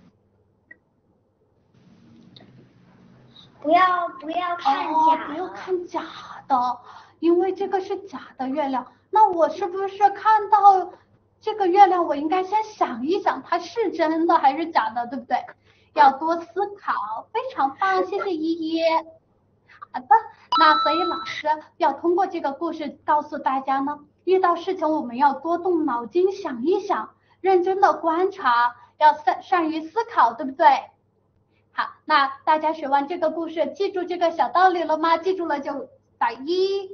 不要不要看假的、 哦，不要看假的，因为这个是假的月亮。那我是不是看到这个月亮，我应该先想一想，它是真的还是假的，对不对？要多思考，非常棒，谢谢依依。好的，那所以老师要通过这个故事告诉大家呢，遇到事情我们要多动脑筋想一想，认真的观察，要善善于思考，对不对？好，那大家学完这个故事，记住这个小道理了吗？记住了就打一。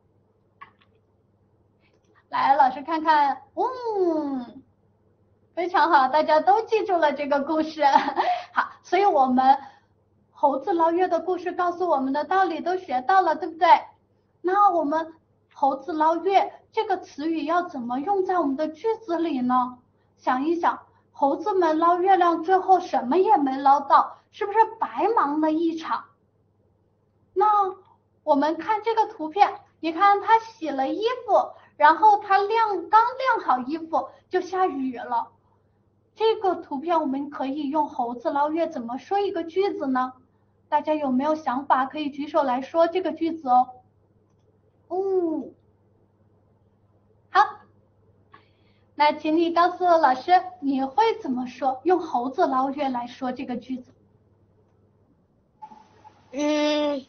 来，老师看看，嗯，非常好，大家都记住了这个故事。好，所以我们猴子捞月的故事告诉我们的道理都学到了，对不对？那我们猴子捞月这个词语要怎么用在我们的句子里呢？想一想，猴子们捞月亮，最后什么也没捞到，是不是白忙了一场？那我们看这个图片，你看他洗了衣服，然后他晾刚晾好衣服就下雨了。这个图片我们可以用猴子捞月怎么说一个句子呢？大家有没有想法？可以举手来说这个句子哦。嗯，好，那请你告诉老师，你会怎么说？用猴子捞月来说这个句子。 嗯，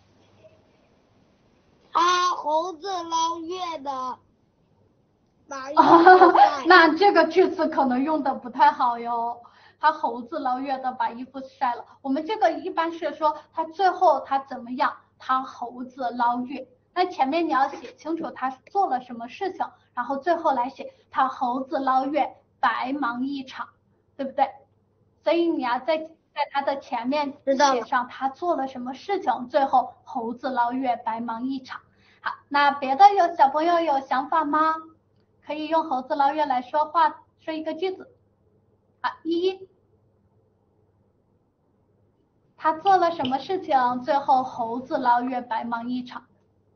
啊，猴子捞月的把衣服晒。 那这个句子可能用的不太好哟。他猴子捞月的把衣服晒了。我们这个一般是说他最后他怎么样？他猴子捞月。那前面你要写清楚他做了什么事情，然后最后来写他猴子捞月，白忙一场，对不对？所以你要在在他的前面写上他做了什么事情，最后猴子捞月，白忙一场。好，那别的有小朋友有想法吗？可以用猴子捞月来说话，说一个句子。好，一，他做了什么事情，最后猴子捞月，白忙一场？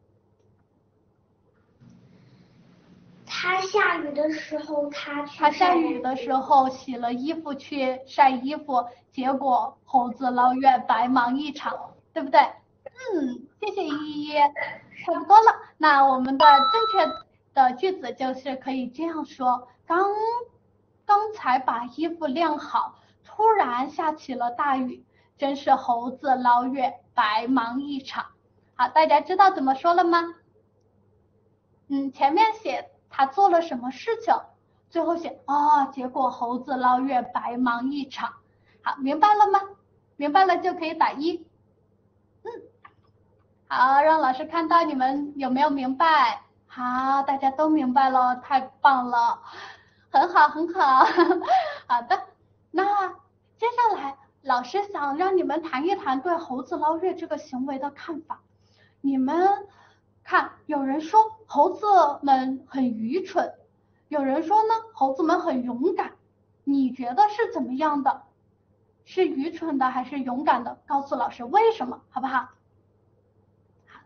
他下雨的时候，他去他下雨的时候洗了衣服去晒衣服，结果猴子捞月，白忙一场，对不对？嗯，谢谢依依，差不多了。那我们的正确的句子就是可以这样说：刚刚才把衣服晾好，突然下起了大雨，真是猴子捞月，白忙一场。好，大家知道怎么说了吗？嗯，前面写他做了什么事情，最后写哦，结果猴子捞月，白忙一场。好，明白了吗？明白了就可以打一。嗯，好，让老师看到你们有没有明白。好，大家都明白了，太棒了，很好很好。好的，那接下来老师想让你们谈一谈对猴子捞月这个行为的看法。你们看，有人说猴子们很愚蠢，有人说呢猴子们很勇敢，你觉得是怎么样的？是愚蠢的还是勇敢的？告诉老师为什么，好不好？好，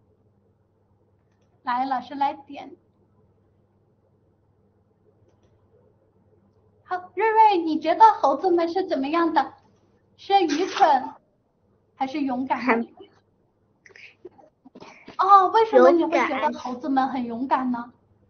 来，老师来点。好，瑞瑞，你觉得猴子们是怎么样的？是愚蠢还是勇敢的？ 哦，为什么你会勇敢觉得猴子们很勇敢呢？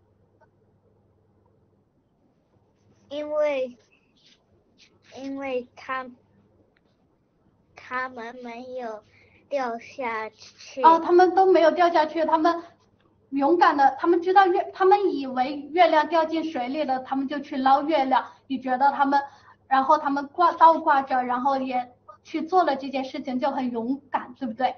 因为因为他他们没有掉下去。 哦，他们都没有掉下去，他们勇敢的，他们知道月，他们以为月亮掉进水里了，他们就去捞月亮。你觉得他们，然后他们挂倒挂着，然后也去做了这件事情，就很勇敢，对不对？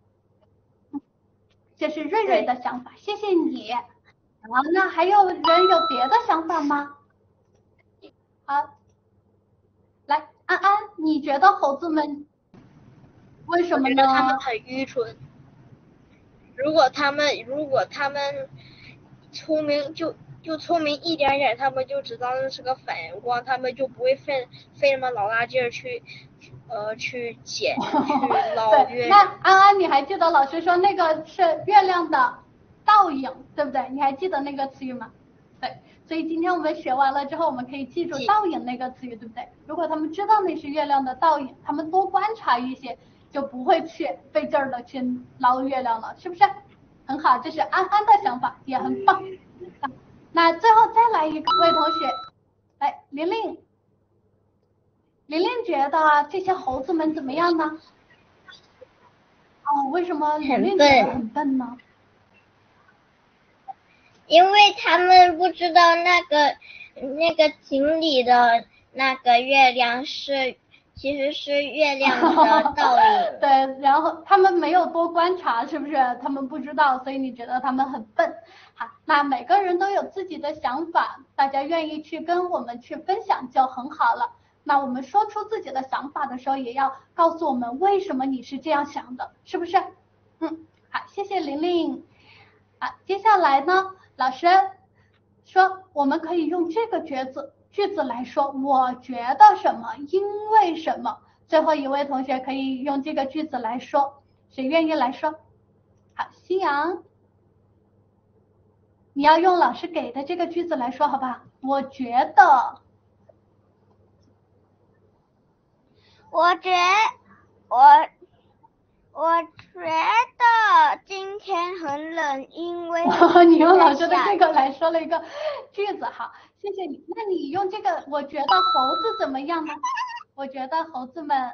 这是瑞瑞的想法，谢谢你。好，那还有人有别的想法吗？好，来，安安，你觉得猴子们为什么呢？ 我觉得他们很愚蠢。如果他们如果他们聪明就就聪明一点点，他们就知道那是个反光，他们就不会费费那么老大劲儿去呃去捡去捞月对，那安安，你还记得老师说那个是月亮的倒影，对不对？你还记得那个词语吗？对，所以今天我们学完了之后，我们可以记住倒影那个词语，对不对？如果他们知道那是月亮的倒影，他们多观察一些，就不会去费劲儿的去捞月亮了，是不是？很好，这是安安的想法，也很棒。那最后再来一位同学，来，玲玲。玲玲觉得这些猴子们怎么样呢？哦，为什么玲玲觉得很笨呢？ 因为他们不知道那个那个井里的那个月亮是其实是月亮的倒影。 对，然后他们没有多观察，是不是？他们不知道，所以你觉得他们很笨。好，那每个人都有自己的想法，大家愿意去跟我们去分享就很好了。那我们说出自己的想法的时候，也要告诉我们为什么你是这样想的，是不是？嗯，好，谢谢玲玲。啊，接下来呢，老师说我们可以用这个句子句子来说，我觉得什么，因为什么。最后一位同学可以用这个句子来说，谁愿意来说？好，夕阳，你要用老师给的这个句子来说，好不好？我觉得。 我觉我我觉得今天很冷，因为你用老师的这个来说了一个句子，好，谢谢你。那你用这个，我觉得猴子怎么样呢？我觉得猴子们，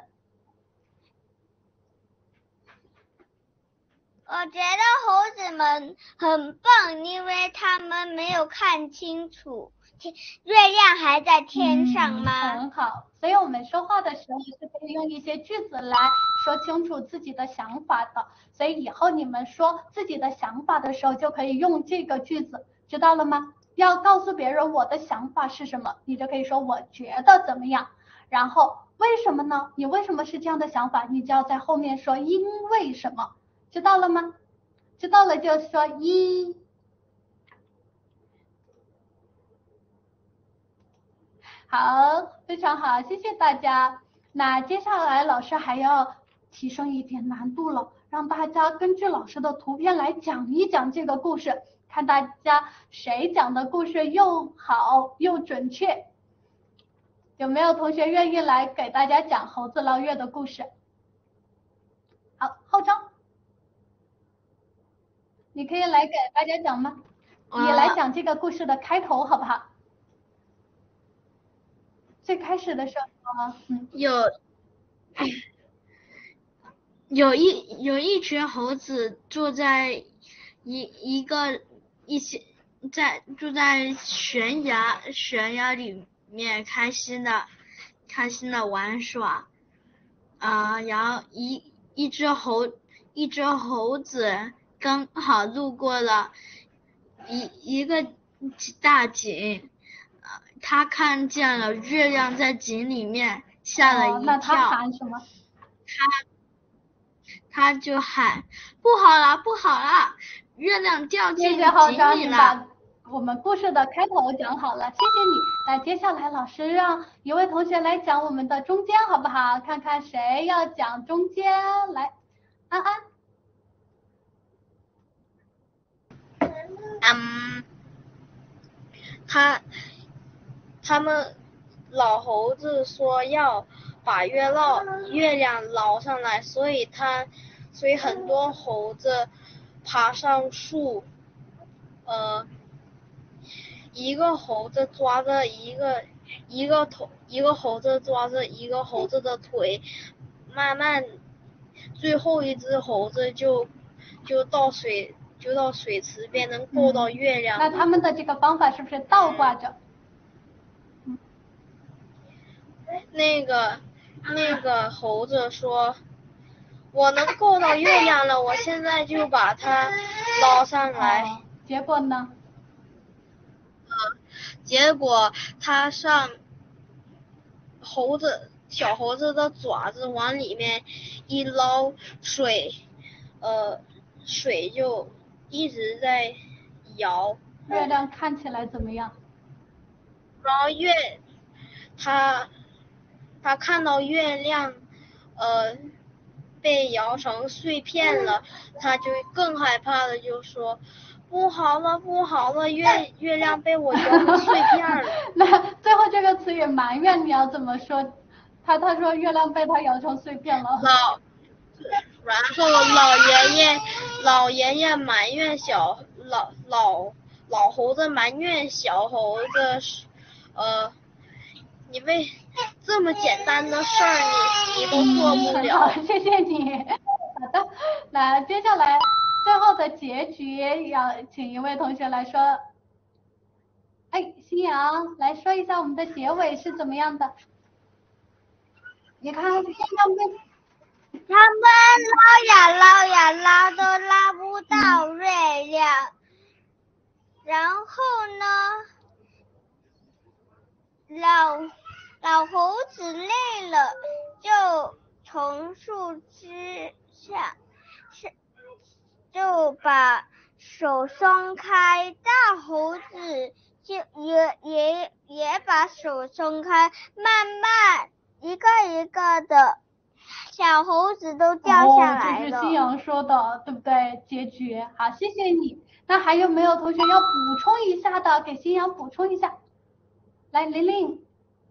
我觉得猴子们很棒，因为他们没有看清楚。月亮还在天上吗？ 嗯，很好，所以我们说话的时候是可以用一些句子来说清楚自己的想法的，所以以后你们说自己的想法的时候就可以用这个句子，知道了吗？要告诉别人我的想法是什么，你就可以说我觉得怎么样，然后为什么呢？你为什么是这样的想法？你就要在后面说因为什么，知道了吗？知道了就说一。好，非常好，谢谢大家。那接下来老师还要提升一点难度了，让大家根据老师的图片来讲一讲这个故事，看大家谁讲的故事又好又准确。有没有同学愿意来给大家讲猴子捞月的故事？好，后章，你可以来给大家讲吗？你来讲这个故事的开头好不好？最开始的时候，嗯， 有有一有一群猴子住在一一个一些在住在悬崖悬崖里面开心的开心的玩耍，啊、呃，然后一一只猴一只猴子刚好路过了一一个大井。他看见了月亮在井里面，吓了一跳。 哦、那他喊什么？ 他他就喊不好了，不好了，月亮掉进井里了。 我们故事的开头讲好了，谢谢你。那接下来老师让一位同学来讲我们的中间，好不好？看看谁要讲中间，来，安安。 嗯，他。他们老猴子说要把月捞月亮捞上来，所以他所以很多猴子爬上树，呃，一个猴子抓着一个一个头，一个猴子抓着一个猴子的腿，慢慢，最后一只猴子就就到水就到水池边能够到月亮。 嗯、那他们的这个方法是不是倒挂着？嗯、 那个那个猴子说。我能够到月亮了，我现在就把它捞上来。 哦、结果呢？ 呃，结果它上猴子小猴子的爪子往里面一捞，水，呃，水就一直在摇。 月亮看起来怎么样？ 然后月，他他看到月亮，呃。被摇成碎片了，他就更害怕的就说：“不好了，不好了，月月亮被我摇成碎片了。” 那最后这个词语埋怨你要怎么说？他他说月亮被他摇成碎片了。 老，然后老爷爷老爷爷埋怨小老老老猴子埋怨小猴子，呃。你为这么简单的事儿，你你都做不了。 嗯、谢谢你。好的，那接下来最后的结局要请一位同学来说。哎，新阳来说一下我们的结尾是怎么样的？你看，月亮被他们捞呀捞呀捞都捞不到月亮，然后呢？老老猴子累了，就从树枝下，是就把手松开。大猴子就也也也把手松开，慢慢一个一个的小猴子都掉下来了。 哦，这是新阳说的，对不对？结局，好，谢谢你。那还有没有同学要补充一下的？给新阳补充一下。来，玲玲。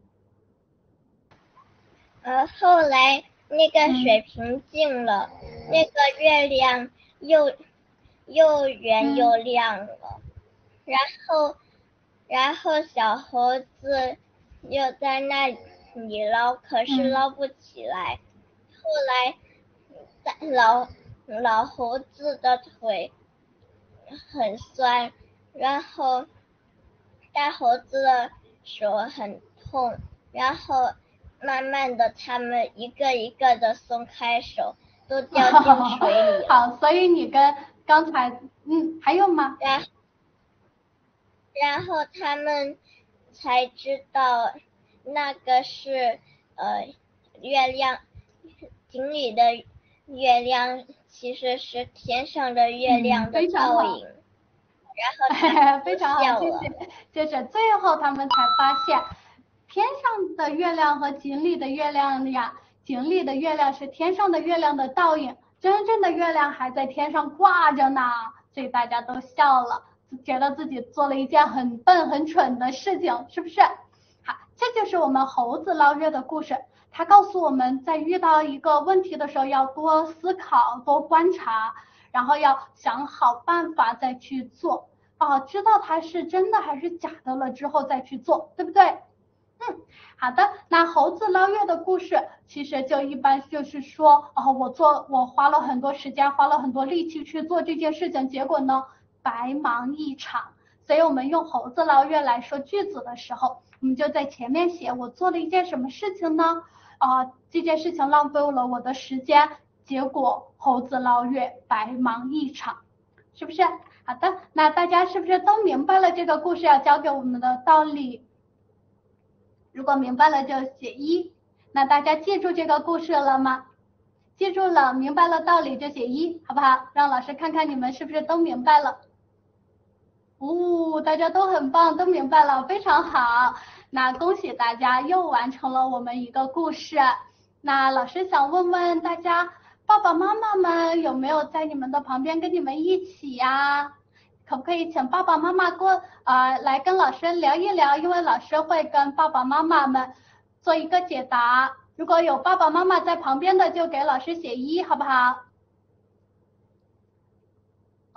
呃，后来那个水平静了，嗯、那个月亮又又圆又亮了，嗯、然后然后小猴子又在那里捞，可是捞不起来。嗯、后来老老猴子的腿很酸，然后大猴子的手很痛，然后慢慢的他们一个一个的松开手，都掉进水里了。 好，所以你跟刚才嗯还有吗？ 然然后他们才知道那个是呃月亮，井里的月亮其实是天上的月亮的倒影。 嗯然后非常好，谢谢。就是最后他们才发现，天上的月亮和井里的月亮呀，井里的月亮是天上的月亮的倒影，真正的月亮还在天上挂着呢。所以大家都笑了，觉得自己做了一件很笨很蠢的事情，是不是？好，这就是我们猴子捞月的故事。它告诉我们在遇到一个问题的时候要多思考，多观察。然后要想好办法再去做哦，知道它是真的还是假的了之后再去做，对不对？嗯，好的。那猴子捞月的故事其实就一般就是说，哦，我做我花了很多时间，花了很多力气去做这件事情，结果呢白忙一场。所以我们用猴子捞月来说句子的时候，我们就在前面写我做了一件什么事情呢？啊、呃，这件事情浪费了我的时间。结果猴子捞月白忙一场，是不是？好的，那大家是不是都明白了这个故事要教给我们的道理？如果明白了就写一。那大家记住这个故事了吗？记住了，明白了道理就写一，好不好？让老师看看你们是不是都明白了。哦，大家都很棒，都明白了，非常好。那恭喜大家又完成了我们一个故事。那老师想问问大家，爸爸妈妈们有没有在你们的旁边跟你们一起呀？可不可以请爸爸妈妈过啊、呃、来跟老师聊一聊？因为老师会跟爸爸妈妈们做一个解答。如果有爸爸妈妈在旁边的，就给老师写一，好不好？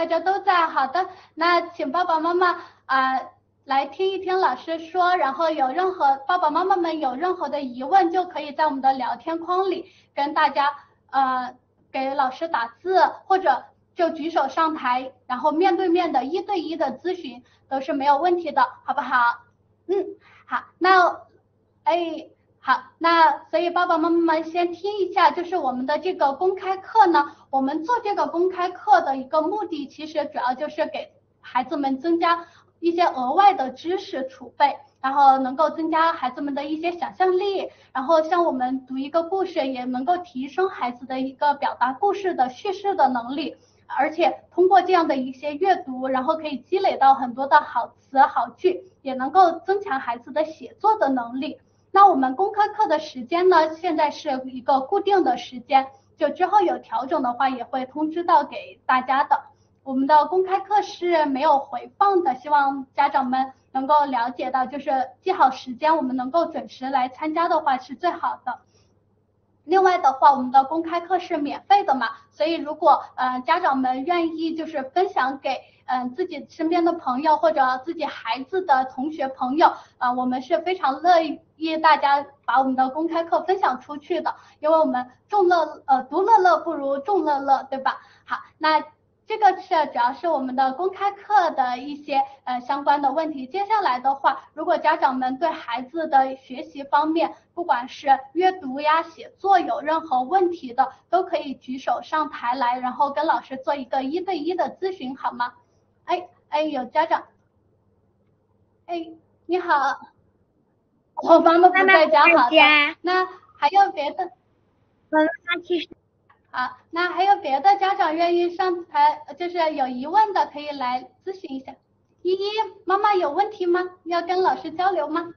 大家都在，好的，那请爸爸妈妈啊、呃、来听一听老师说，然后有任何爸爸妈妈们有任何的疑问，就可以在我们的聊天框里跟大家呃给老师打字，或者就举手上台，然后面对面的一对一的咨询都是没有问题的，好不好？嗯，好，那哎。好，那所以爸爸妈妈们先听一下，就是我们的这个公开课呢，我们做这个公开课的一个目的，其实主要就是给孩子们增加一些额外的知识储备，然后能够增加孩子们的一些想象力，然后像我们读一个故事，也能够提升孩子的一个表达故事的叙事的能力，而且通过这样的一些阅读，然后可以积累到很多的好词好句，也能够增强孩子的写作的能力。那我们公开课的时间呢，现在是一个固定的时间，就之后有调整的话也会通知到给大家的。我们的公开课是没有回放的，希望家长们能够了解到，就是记好时间，我们能够准时来参加的话是最好的。另外的话，我们的公开课是免费的嘛，所以如果呃家长们愿意就是分享给嗯、呃、自己身边的朋友或者自己孩子的同学朋友，呃我们是非常乐意大家把我们的公开课分享出去的，因为我们众乐呃独乐乐不如众乐乐，对吧？好，那这个是主要是我们的公开课的一些呃相关的问题。接下来的话，如果家长们对孩子的学习方面，不管是阅读呀、写作有任何问题的，都可以举手上台来，然后跟老师做一个一对一的咨询，好吗？哎哎，有家长，哎，你好，我妈妈不在家，好的，那还有别的？ 我妈妈去。 好，那还有别的家长愿意上台，就是有疑问的可以来咨询一下。依依，妈妈有问题吗？要跟老师交流吗？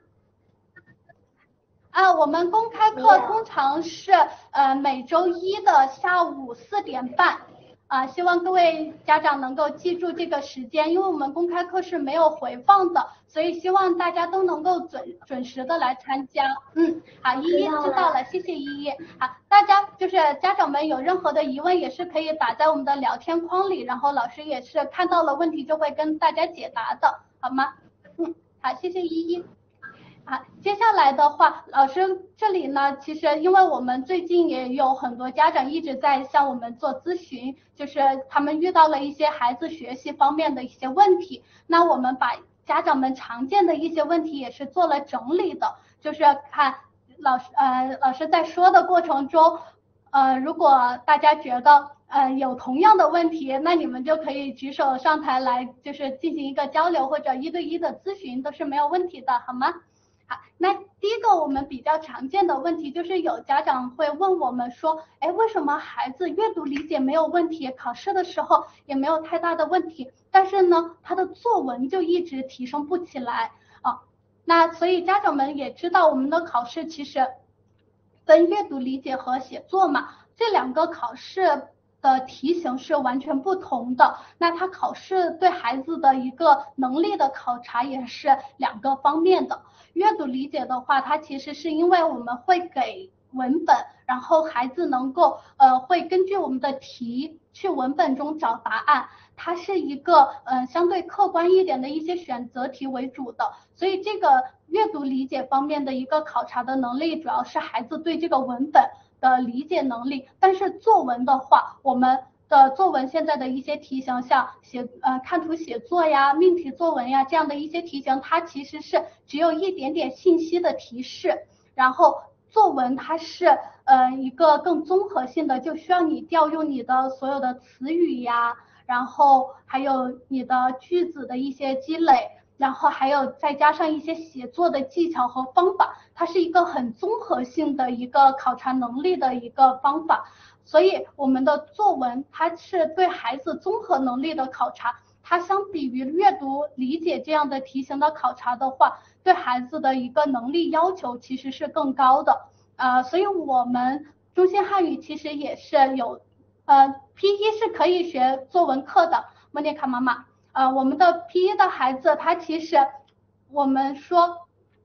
啊，我们公开课通常是呃每周一的下午四点半，啊，希望各位家长能够记住这个时间，因为我们公开课是没有回放的，所以希望大家都能够准准时的来参加。嗯，好，依依知道了，谢谢依依。好，大家就是家长们有任何的疑问也是可以打在我们的聊天框里，然后老师也是看到了问题就会跟大家解答的，好吗？嗯，好，谢谢依依。好，接下来的话，老师这里呢，其实因为我们最近也有很多家长一直在向我们做咨询，就是他们遇到了一些孩子学习方面的一些问题，那我们把家长们常见的一些问题也是做了整理的，就是看老师呃老师在说的过程中，呃如果大家觉得呃有同样的问题，那你们就可以举手上台来，就是进行一个交流或者一对一的咨询都是没有问题的，好吗？好，那第一个我们比较常见的问题就是有家长会问我们说，哎，为什么孩子阅读理解没有问题，考试的时候也没有太大的问题，但是呢，他的作文就一直提升不起来啊？那所以家长们也知道，我们的考试其实分阅读理解和写作嘛，这两个考试的题型是完全不同的，那他考试对孩子的一个能力的考察也是两个方面的。阅读理解的话，它其实是因为我们会给文本，然后孩子能够呃会根据我们的题去文本中找答案，它是一个呃相对客观一点的一些选择题为主的，所以这个阅读理解方面的一个考察的能力，主要是孩子对这个文本的理解能力，但是作文的话，我们的作文现在的一些题型，像写呃看图写作呀、命题作文呀这样的一些题型，它其实是只有一点点信息的提示，然后作文它是呃一个更综合性的，就需要你调用你的所有的词语呀，然后还有你的句子的一些积累，然后还有再加上一些写作的技巧和方法，它是一个很综合性的一个考察能力的一个方法。所以我们的作文它是对孩子综合能力的考察，它相比于阅读理解这样的题型的考察的话，对孩子的一个能力要求其实是更高的。呃，所以我们中心汉语其实也是有呃 P 一 是可以学作文课的，莫妮卡妈妈，呃我们的 P 一 的孩子他其实我们说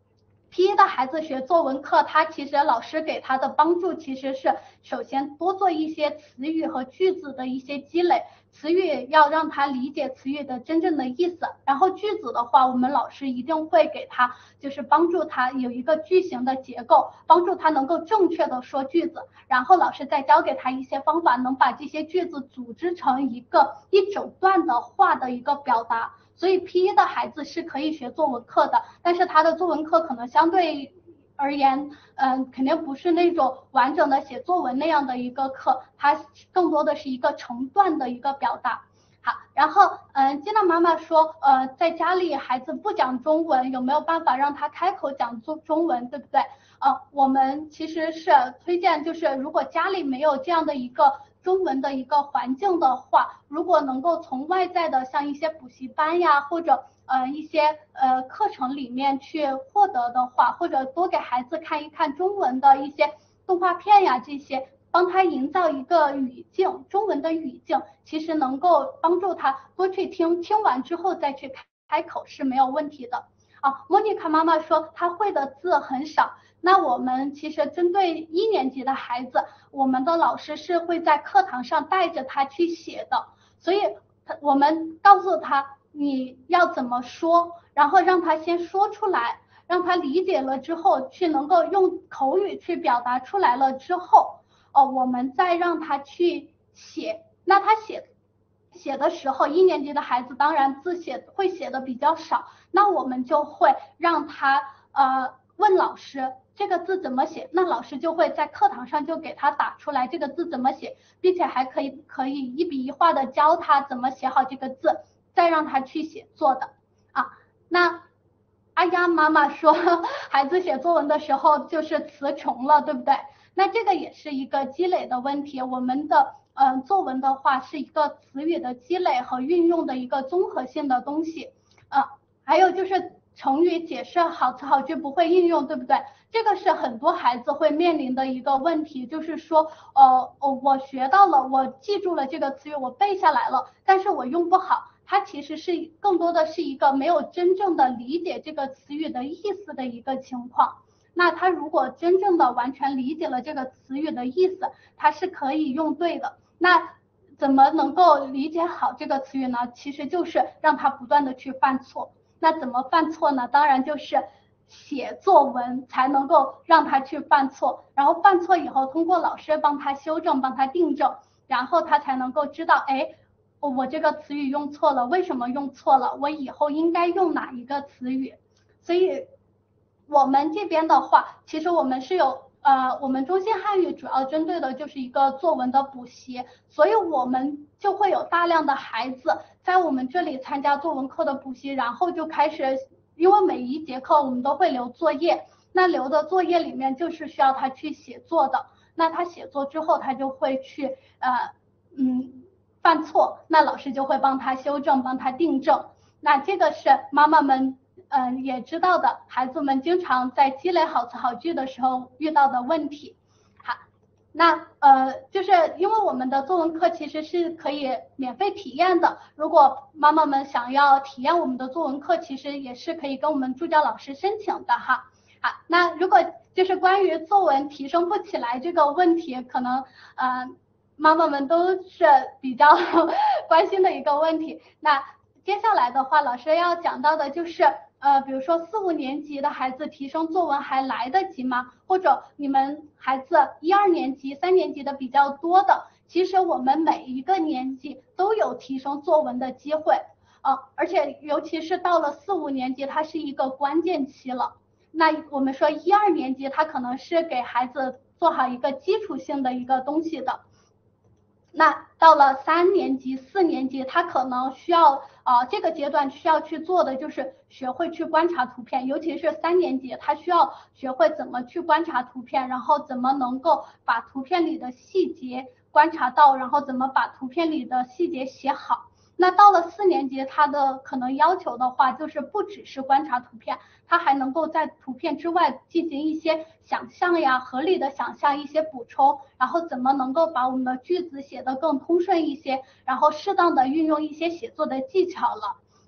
P 一 的孩子学作文课，他其实老师给他的帮助其实是首先多做一些词语和句子的一些积累，词语要让他理解词语的真正的意思，然后句子的话，我们老师一定会给他就是帮助他有一个句型的结构，帮助他能够正确的说句子，然后老师再教给他一些方法，能把这些句子组织成一个一整段的话的一个表达。所以 P 一 的孩子是可以学作文课的，但是他的作文课可能相对而言，嗯，肯定不是那种完整的写作文那样的一个课，它更多的是一个成段的一个表达。好，然后嗯，金娜妈妈说，呃，在家里孩子不讲中文，有没有办法让他开口讲中中文，对不对？呃，我们其实是推荐，就是如果家里没有这样的一个中文的一个环境的话，如果能够从外在的像一些补习班呀，或者呃一些呃课程里面去获得的话，或者多给孩子看一看中文的一些动画片呀，这些帮他营造一个语境，中文的语境，其实能够帮助他多去听，听完之后再去开口是没有问题的。啊，莫妮卡妈妈说她会的字很少。那我们其实针对一年级的孩子，我们的老师是会在课堂上带着他去写的，所以我们告诉他你要怎么说，然后让他先说出来，让他理解了之后，去能够用口语去表达出来了之后，哦，我们再让他去写。那他写写的时候，一年级的孩子当然字写会写的比较少，那我们就会让他呃问老师这个字怎么写，那老师就会在课堂上就给他打出来这个字怎么写，并且还可以可以一笔一画的教他怎么写好这个字，再让他去写作的啊。那阿丫妈妈说孩子写作文的时候就是词穷了，对不对？那这个也是一个积累的问题，我们的嗯、呃、作文的话是一个词语的积累和运用的一个综合性的东西，呃，还有就是成语解释好词好句不会应用，对不对？这个是很多孩子会面临的一个问题，就是说，呃，我学到了，我记住了这个词语，我背下来了，但是我用不好，它其实是更多的是一个没有真正的理解这个词语的意思的一个情况。那他如果真正的完全理解了这个词语的意思，他是可以用对的。那怎么能够理解好这个词语呢？其实就是让他不断的去犯错。那怎么犯错呢？当然就是写作文才能够让他去犯错，然后犯错以后通过老师帮他修正，帮他订正，然后他才能够知道，哎，我这个词语用错了，为什么用错了？我以后应该用哪一个词语？所以我们这边的话，其实我们是有呃，我们中心汉语主要针对的就是一个作文的补习，所以我们就会有大量的孩子在我们这里参加作文课的补习，然后就开始，因为每一节课我们都会留作业，那留的作业里面就是需要他去写作的，那他写作之后他就会去呃嗯犯错，那老师就会帮他修正，帮他订正，那这个是妈妈们嗯、呃，也知道的，孩子们经常在积累好词好句的时候遇到的问题。好，那呃，就是因为我们的作文课其实是可以免费体验的，如果妈妈们想要体验我们的作文课，其实也是可以跟我们助教老师申请的哈。好，那如果就是关于作文提升不起来这个问题，可能呃妈妈们都是比较关心的一个问题。那接下来的话，老师要讲到的就是呃，比如说四五年级的孩子提升作文还来得及吗？或者你们孩子一二年级、三年级的比较多的，其实我们每一个年级都有提升作文的机会，呃，而且尤其是到了四五年级，它是一个关键期了。那我们说一二年级，它可能是给孩子做好一个基础性的一个东西的。那到了三年级、四年级，他可能需要呃这个阶段需要去做的就是学会去观察图片，尤其是三年级，他需要学会怎么去观察图片，然后怎么能够把图片里的细节观察到，然后怎么把图片里的细节写好。那到了四年级，他的可能要求的话，就是不只是观察图片，他还能够在图片之外进行一些想象呀，合理的想象，一些补充，然后怎么能够把我们的句子写得更通顺一些，然后适当的运用一些写作的技巧了。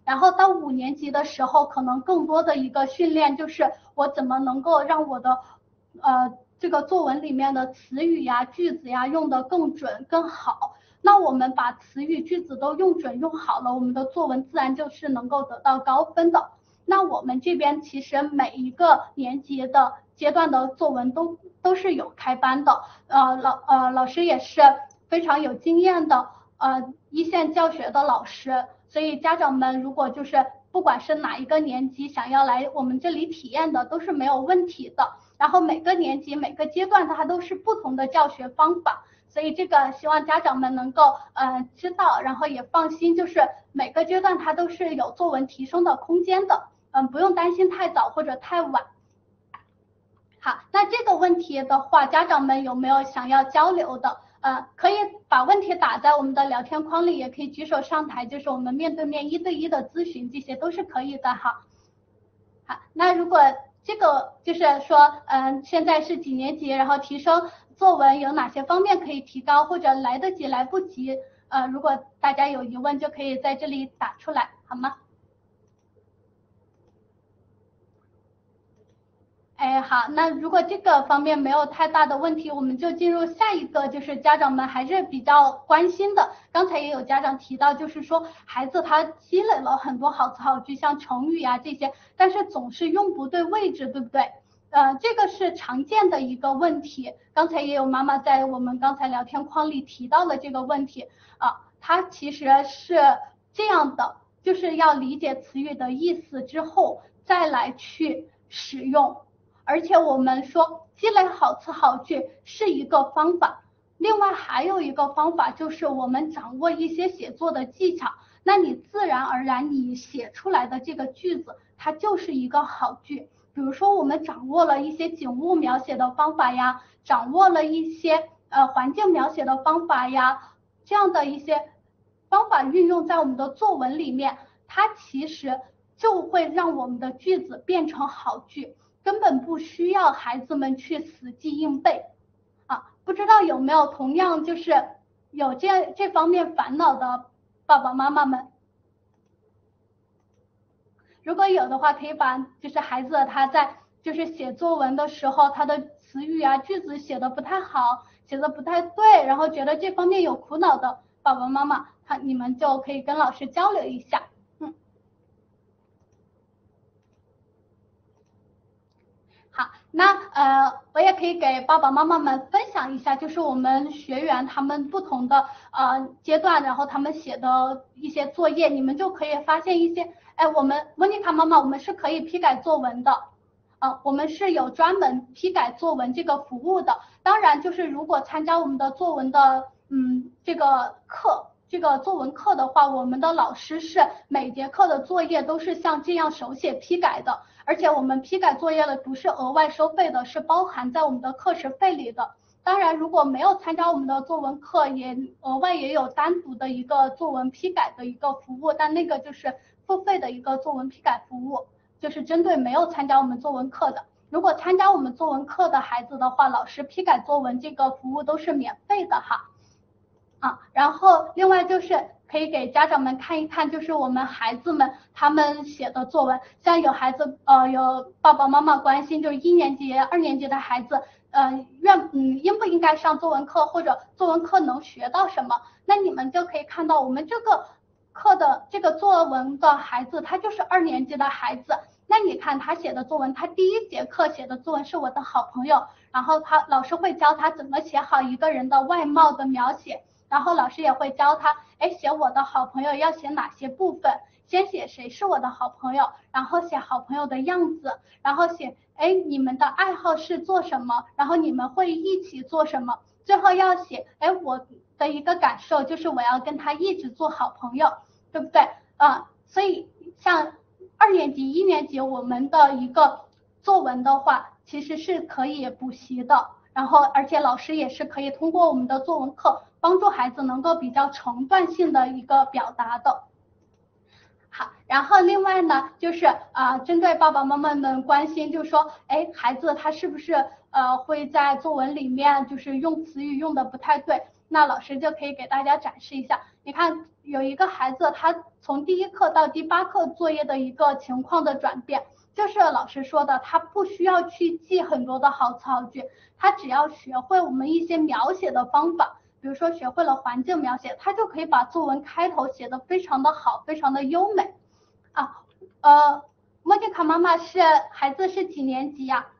然后到五年级的时候，可能更多的一个训练就是我怎么能够让我的呃这个作文里面的词语呀、句子呀用得更准更好。那我们把词语句子都用准用好了，我们的作文自然就是能够得到高分的。那我们这边其实每一个年级的阶段的作文都都是有开班的，呃老呃老师也是非常有经验的呃一线教学的老师，所以家长们如果就是不管是哪一个年级想要来我们这里体验的都是没有问题的。然后每个年级每个阶段它都是不同的教学方法，所以这个希望家长们能够呃知道，然后也放心，就是每个阶段它都是有作文提升的空间的，嗯，不用担心太早或者太晚。好，那这个问题的话，家长们有没有想要交流的？呃，可以把问题打在我们的聊天框里，也可以举手上台，就是我们面对面一对一的咨询，这些都是可以的哈。好，那如果这个就是说，嗯、呃，现在是几年级，然后提升作文有哪些方面可以提高，或者来得及来不及，呃，如果大家有疑问就可以在这里打出来，好吗？哎，好，那如果这个方面没有太大的问题，我们就进入下一个，就是家长们还是比较关心的。刚才也有家长提到，就是说孩子他积累了很多好词好句，像成语啊这些，但是总是用不对位置，对不对？呃，这个是常见的一个问题。刚才也有妈妈在我们刚才聊天框里提到了这个问题啊，它其实是这样的，就是要理解词语的意思之后，再来去使用。而且我们说积累好词好句是一个方法，另外还有一个方法就是我们掌握一些写作的技巧，那你自然而然你写出来的这个句子它就是一个好句。比如说我们掌握了一些景物描写的方法呀，掌握了一些呃环境描写的方法呀，这样的一些方法运用在我们的作文里面，它其实就会让我们的句子变成好句，根本不需要孩子们去死记硬背啊。不知道有没有同样就是有这这方面烦恼的爸爸妈妈们？如果有的话，可以把就是孩子他在就是写作文的时候，他的词语啊句子写的不太好，写的不太对，然后觉得这方面有苦恼的爸爸妈妈，他你们就可以跟老师交流一下。嗯，好，那呃我也可以给爸爸妈妈们分享一下，就是我们学员他们不同的呃阶段，然后他们写的一些作业，你们就可以发现一些。哎，我们莫妮卡妈妈，我们是可以批改作文的，啊，我们是有专门批改作文这个服务的。当然，就是如果参加我们的作文的，嗯，这个课，这个作文课的话，我们的老师是每节课的作业都是像这样手写批改的，而且我们批改作业的不是额外收费的，是包含在我们的课时费里的。当然，如果没有参加我们的作文课，也额外也有单独的一个作文批改的一个服务，但那个就是付费的一个作文批改服务，就是针对没有参加我们作文课的。如果参加我们作文课的孩子的话，老师批改作文这个服务都是免费的哈。啊，然后另外就是可以给家长们看一看，就是我们孩子们他们写的作文，像有孩子呃有爸爸妈妈关心，就是一年级、二年级的孩子。呃，愿嗯应不应该上作文课，或者作文课能学到什么？那你们就可以看到我们这个课的这个作文的孩子，他就是二年级的孩子。那你看他写的作文，他第一节课写的作文是我的好朋友，然后他老师会教他怎么写好一个人的外貌的描写，然后老师也会教他，哎，写我的好朋友要写哪些部分。先写谁是我的好朋友，然后写好朋友的样子，然后写哎你们的爱好是做什么，然后你们会一起做什么，最后要写哎我的一个感受就是我要跟他一直做好朋友，对不对啊、呃？所以像二年级、一年级我们的一个作文的话，其实是可以补习的，然后而且老师也是可以通过我们的作文课帮助孩子能够比较成段性的一个表达的。好，然后另外呢，就是啊、呃，针对爸爸妈妈们关心，就是说，哎，孩子他是不是呃会在作文里面就是用词语用的不太对？那老师就可以给大家展示一下。你看有一个孩子他从第一课到第八课作业的一个情况的转变，就是老师说的，他不需要去记很多的好词好句，他只要学会我们一些描写的方法，比如说学会了环境描写，他就可以把作文开头写得非常的好，非常的优美啊。呃，莫妮卡妈妈是孩子是几年级呀？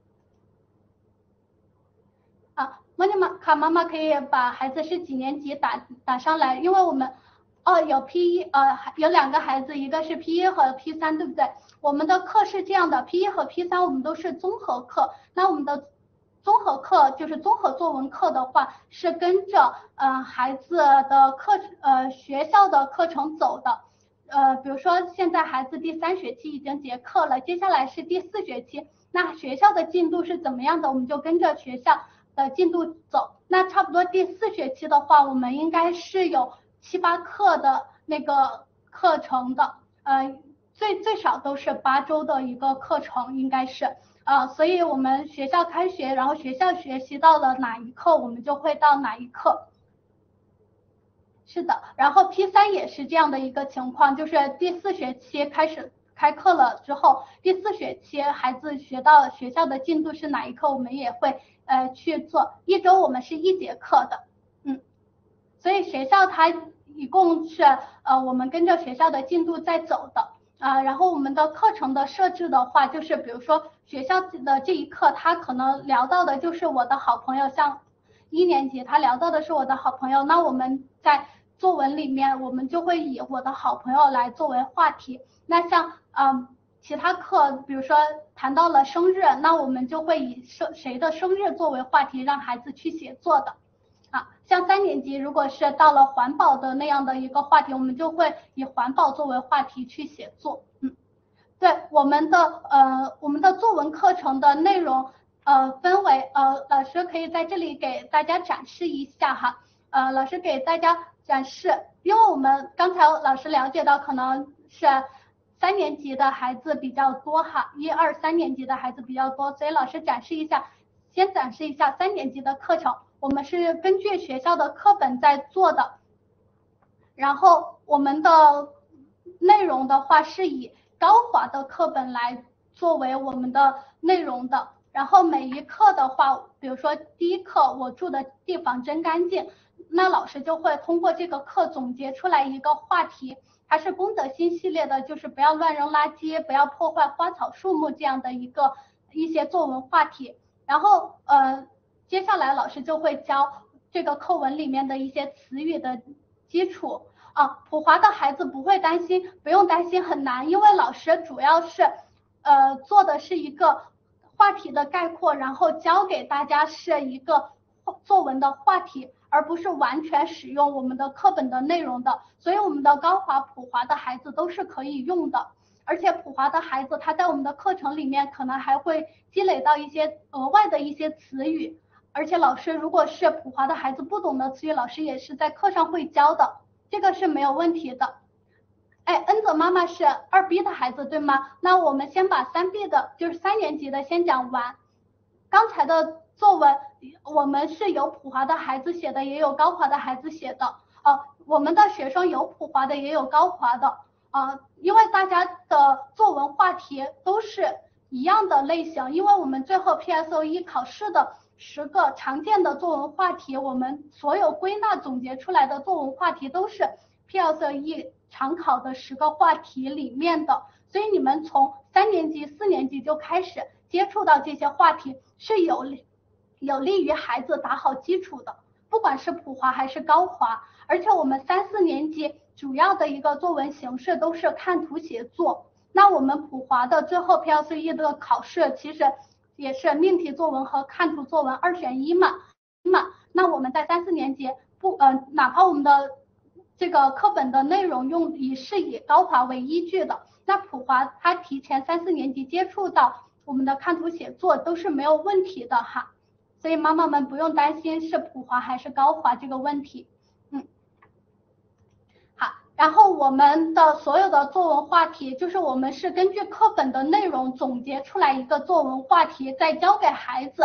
啊，莫妮卡妈妈可以把孩子是几年级打打上来，因为我们哦有 P 一 呃有两个孩子，一个是 P 一 和 P 三，对不对？我们的课是这样的 ，P 一 和 P 三我们都是综合课，那我们的综合课就是综合作文课的话，是跟着呃孩子的课呃学校的课程走的。呃，比如说现在孩子第三学期已经结课了，接下来是第四学期，那学校的进度是怎么样的，我们就跟着学校的进度走。那差不多第四学期的话，我们应该是有七八课的那个课程的，呃，最最少都是八周的一个课程，应该是，呃，所以我们学校开学，然后学校学习到了哪一课，我们就会到哪一课。是的，然后 P 三也是这样的一个情况，就是第四学期开始开课了之后，第四学期孩子学到学校的进度是哪一课，我们也会呃去做，一周我们是一节课的，嗯，所以学校它一共是呃我们跟着学校的进度在走的啊、呃，然后我们的课程的设置的话，就是比如说学校的这一课，他可能聊到的就是我的好朋友，像一年级他聊到的是我的好朋友，那我们在作文里面我们就会以我的好朋友来作为话题。那像嗯其他课，比如说谈到了生日，那我们就会以生谁的生日作为话题，让孩子去写作的啊。像三年级如果是到了环保的那样的一个话题，我们就会以环保作为话题去写作。嗯，对，我们的呃我们的作文课程的内容呃分为呃老师可以在这里给大家展示一下哈。呃，老师给大家展示，因为我们刚才老师了解到可能是三年级的孩子比较多哈，一二三年级的孩子比较多，所以老师展示一下，先展示一下三年级的课程，我们是根据学校的课本在做的，然后我们的内容的话是以高华的课本来作为我们的内容的，然后每一课的话，比如说第一课我住的地方真干净，那老师就会通过这个课总结出来一个话题，它是公德心系列的，就是不要乱扔垃圾，不要破坏花草树木这样的一个一些作文话题。然后呃，接下来老师就会教这个课文里面的一些词语的基础啊。普华的孩子不会担心，不用担心很难，因为老师主要是呃做的是一个话题的概括，然后教给大家是一个作文的话题，而不是完全使用我们的课本的内容的，所以我们的高华普华的孩子都是可以用的，而且普华的孩子他在我们的课程里面可能还会积累到一些额外的一些词语，而且老师如果是普华的孩子不懂的词语，老师也是在课上会教的，这个是没有问题的。哎，恩泽妈妈是二 B 的孩子对吗？那我们先把三 B 的就是三年级的先讲完，刚才的作文我们是有普华的孩子写的，也有高华的孩子写的啊，我们的学生有普华的也有高华的啊，因为大家的作文话题都是一样的类型，因为我们最后 P S O E 考试的十个常见的作文话题，我们所有归纳总结出来的作文话题都是 P S O E 常考的十个话题里面的，所以你们从三年级四年级就开始接触到这些话题是有有利于孩子打好基础的，不管是普华还是高华，而且我们三四年级主要的一个作文形式都是看图写作，那我们普华的最后 P S O E 的考试其实也是命题作文和看图作文二选一嘛嘛，那我们在三四年级不呃哪怕我们的这个课本的内容用以是以高华为依据的，那普华他提前三四年级接触到我们的看图写作都是没有问题的哈，所以妈妈们不用担心是普华还是高华这个问题。嗯，好，然后我们的所有的作文话题就是我们是根据课本的内容总结出来一个作文话题，再教给孩子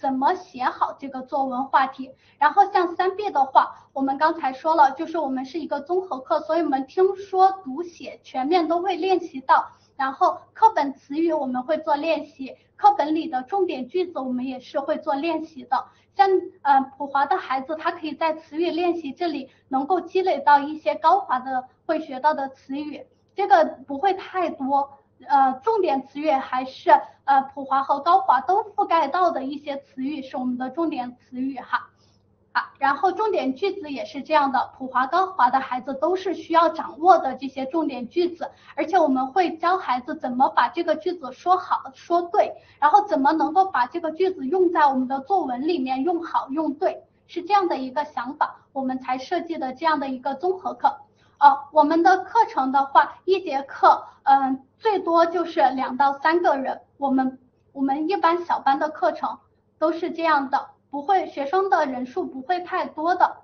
怎么写好这个作文话题。然后像三 B 的话，我们刚才说了，就是我们是一个综合课，所以我们听说读写全面都会练习到。然后课本词语我们会做练习，课本里的重点句子我们也是会做练习的。像呃普华的孩子，他可以在词语练习这里能够积累到一些高华的会学到的词语，这个不会太多，呃重点词语还是呃普华和高华都覆盖到的一些词语是我们的重点词语哈。啊，然后重点句子也是这样的，普华高华的孩子都是需要掌握的这些重点句子，而且我们会教孩子怎么把这个句子说好说对，然后怎么能够把这个句子用在我们的作文里面用好用对，是这样的一个想法，我们才设计的这样的一个综合课。呃，我们的课程的话，一节课嗯、呃、最多就是两到三个人，我们我们一般小班的课程都是这样的，不会学生的人数不会太多的。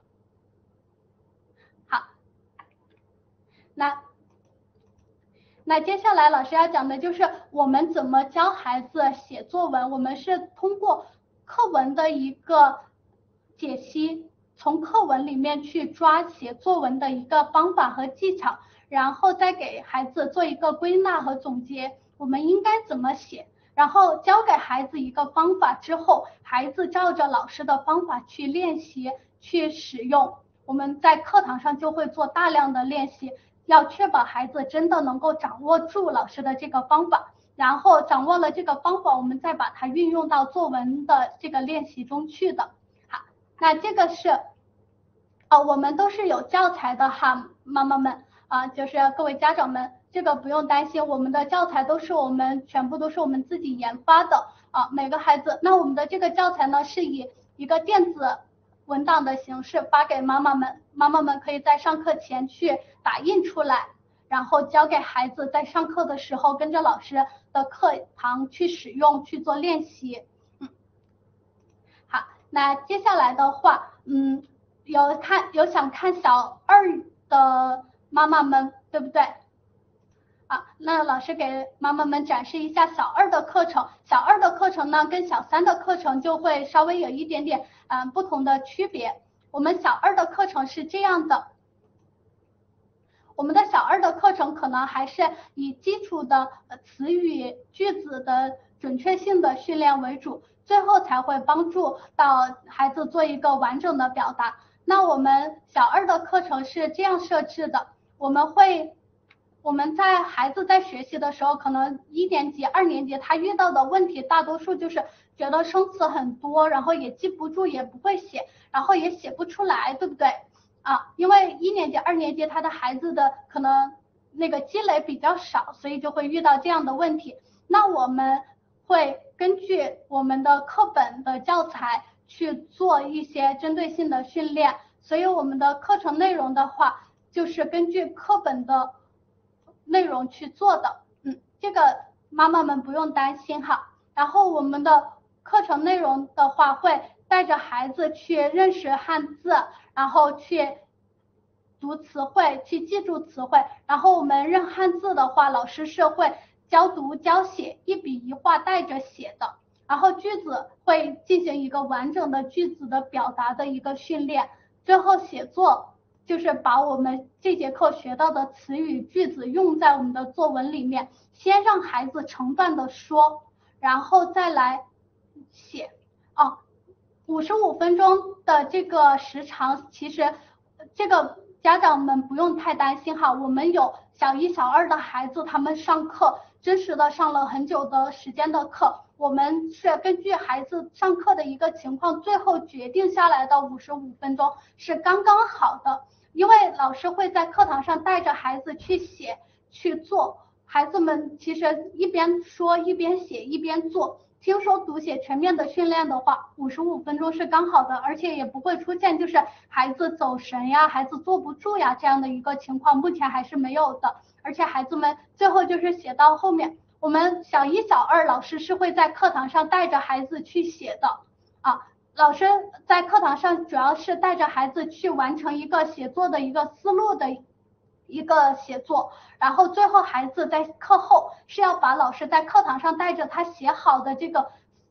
好，那那接下来老师要讲的就是我们怎么教孩子写作文，我们是通过课文的一个解析，从课文里面去抓写作文的一个方法和技巧，然后再给孩子做一个归纳和总结，我们应该怎么写，然后教给孩子一个方法之后，孩子照着老师的方法去练习去使用，我们在课堂上就会做大量的练习，要确保孩子真的能够掌握住老师的这个方法，然后掌握了这个方法，我们再把它运用到作文的这个练习中去的。好，那这个是哦，我们都是有教材的哈，妈妈们啊，就是各位家长们，这个不用担心，我们的教材都是我们全部都是我们自己研发的啊，每个孩子，那我们的这个教材呢是以一个电子文档的形式发给妈妈们，妈妈们可以在上课前去打印出来，然后教给孩子在上课的时候跟着老师的课堂去使用去做练习。嗯，好，那接下来的话，嗯。有看有想看小二的妈妈们，对不对？啊，那老师给妈妈们展示一下小二的课程。小二的课程呢，跟小三的课程就会稍微有一点点嗯、呃、不同的区别。我们小二的课程是这样的，我们的小二的课程可能还是以基础的词语句子的准确性的训练为主，最后才会帮助到孩子做一个完整的表达。那我们小二的课程是这样设置的，我们会我们在孩子在学习的时候，可能一年级二年级他遇到的问题大多数就是觉得生词很多，然后也记不住也不会写，然后也写不出来，对不对啊？因为一年级二年级他的孩子的可能那个积累比较少，所以就会遇到这样的问题。那我们会根据我们的课本的教材去做一些针对性的训练，所以我们的课程内容的话，就是根据课本的内容去做的，嗯，这个妈妈们不用担心哈。然后我们的课程内容的话，会带着孩子去认识汉字，然后去读词汇，去记住词汇。然后我们认汉字的话，老师是会教读教写，一笔一画带着写的。然后句子会进行一个完整的句子的表达的一个训练，最后写作就是把我们这节课学到的词语句子用在我们的作文里面，先让孩子成段的说，然后再来写。哦，五十五分钟的这个时长，其实这个家长们不用太担心哈，我们有小一小二的孩子，他们上课真实的上了很久的时间的课，我们是根据孩子上课的一个情况，最后决定下来的五十五分钟是刚刚好的，因为老师会在课堂上带着孩子去写去做，孩子们其实一边说一边写一边做，听说读写全面的训练的话，五十五分钟是刚好的，而且也不会出现就是孩子走神呀，孩子坐不住呀这样的一个情况，目前还是没有的。而且孩子们最后就是写到后面，我们小一小二老师是会在课堂上带着孩子去写的啊，老师在课堂上主要是带着孩子去完成一个写作的一个思路的一个写作，然后最后孩子在课后是要把老师在课堂上带着他写好的这个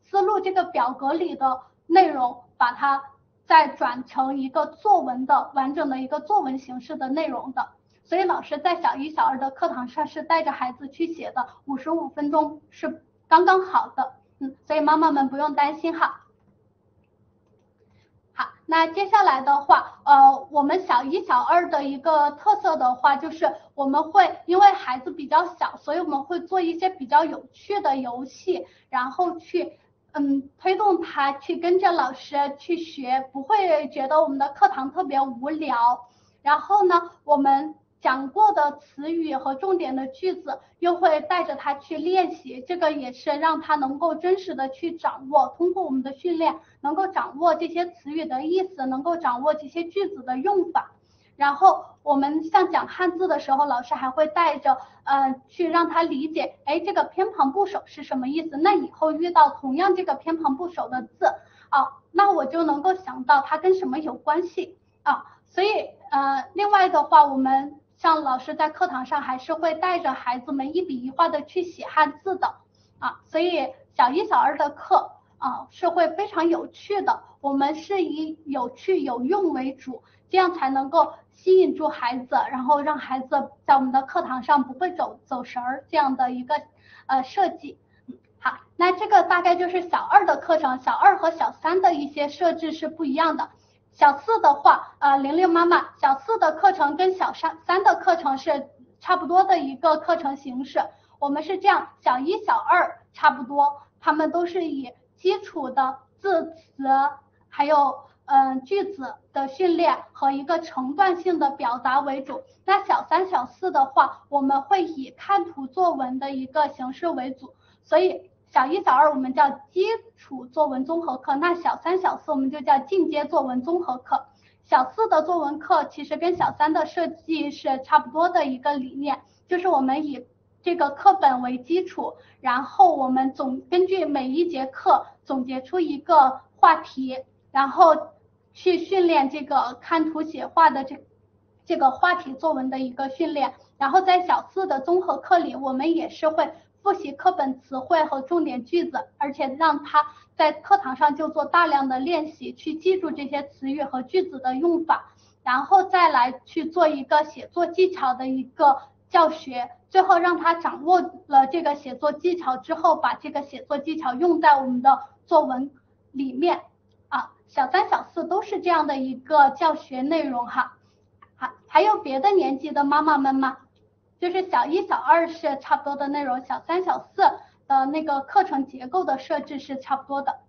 思路这个表格里的内容，把它再转成一个作文的完整的一个作文形式的内容的。所以老师在小一、小二的课堂上是带着孩子去写的，五十五分钟是刚刚好的，嗯，所以妈妈们不用担心哈。好，那接下来的话，呃，我们小一、小二的一个特色的话，就是我们会因为孩子比较小，所以我们会做一些比较有趣的游戏，然后去嗯推动他去跟着老师去学，不会觉得我们的课堂特别无聊。然后呢，我们讲过的词语和重点的句子又会带着他去练习，这个也是让他能够真实的去掌握，通过我们的训练能够掌握这些词语的意思，能够掌握这些句子的用法。然后我们像讲汉字的时候，老师还会带着呃去让他理解，哎，这个偏旁部首是什么意思，那以后遇到同样这个偏旁部首的字啊，那我就能够想到它跟什么有关系啊。所以呃另外的话，我们像老师在课堂上还是会带着孩子们一笔一画的去写汉字的啊，所以小一、小二的课啊是会非常有趣的，我们是以有趣有用为主，这样才能够吸引住孩子，然后让孩子在我们的课堂上不会走走神儿这样的一个呃设计。好，那这个大概就是小二的课程，小二和小三的一些设置是不一样的。小四的话，呃，玲玲妈妈，小四的课程跟小三三的课程是差不多的一个课程形式。我们是这样，小一、小二差不多，他们都是以基础的字词，还有嗯、呃、句子的训练和一个成段性的表达为主。那小三、小四的话，我们会以看图作文的一个形式为主，所以小一、小二我们叫基础作文综合课，那小三、小四我们就叫进阶作文综合课。小四的作文课其实跟小三的设计是差不多的一个理念，就是我们以这个课本为基础，然后我们总根据每一节课总结出一个话题，然后去训练这个看图写话的这这个话题作文的一个训练。然后在小四的综合课里，我们也是会复习课本词汇和重点句子，而且让他在课堂上就做大量的练习，去记住这些词语和句子的用法，然后再来去做一个写作技巧的一个教学，最后让他掌握了这个写作技巧之后，把这个写作技巧用在我们的作文里面啊。小三、小四都是这样的一个教学内容哈。好，还有别的年级的妈妈们吗？就是小一、小二是差不多的内容，小三、小四的那个课程结构的设置是差不多的。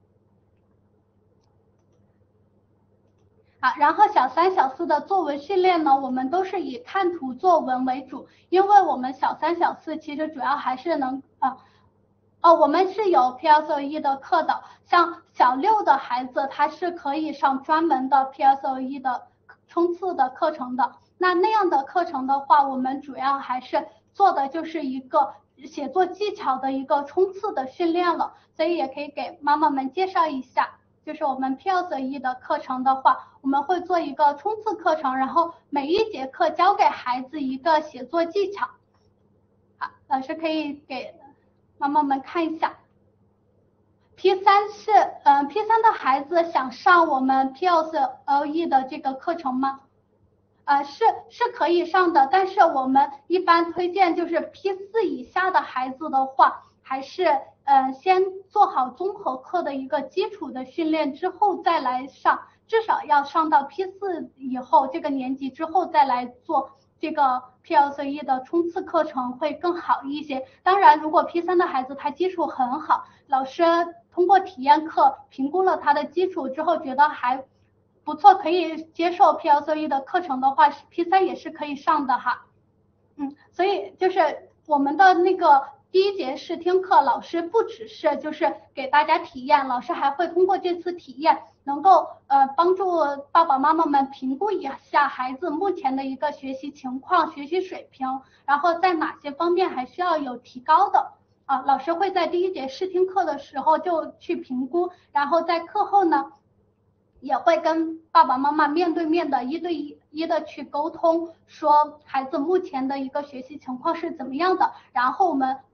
好，然后小三、小四的作文训练呢，我们都是以看图作文为主，因为我们小三、小四其实主要还是能呃哦，我们是有 P S O E 的课的，像小六的孩子他是可以上专门的 P S O E 的冲刺的课程的。那那样的课程的话，我们主要还是做的就是一个写作技巧的一个冲刺的训练了，所以也可以给妈妈们介绍一下，就是我们 P S O E 的课程的话，我们会做一个冲刺课程，然后每一节课教给孩子一个写作技巧。好，老师可以给妈妈们看一下。P 三是嗯、呃、P 三的孩子想上我们 P S O E 的这个课程吗？呃，是是可以上的，但是我们一般推荐就是 P 四以下的孩子的话，还是呃先做好综合课的一个基础的训练之后再来上，至少要上到 P 四以后这个年级之后再来做这个 P S O E 的冲刺课程会更好一些。当然，如果 P 三的孩子他基础很好，老师通过体验课评估了他的基础之后，觉得还不错，可以接受 P S O E 的课程的话 ，P 三也是可以上的哈。嗯，所以就是我们的那个第一节试听课，老师不只是就是给大家体验，老师还会通过这次体验，能够呃帮助爸爸妈妈们评估一下孩子目前的一个学习情况、学习水平，然后在哪些方面还需要有提高的啊。老师会在第一节试听课的时候就去评估，然后在课后呢，也会跟爸爸妈妈面对面的一对一的去沟通，说孩子目前的一个学习情况是怎么样的，然后我们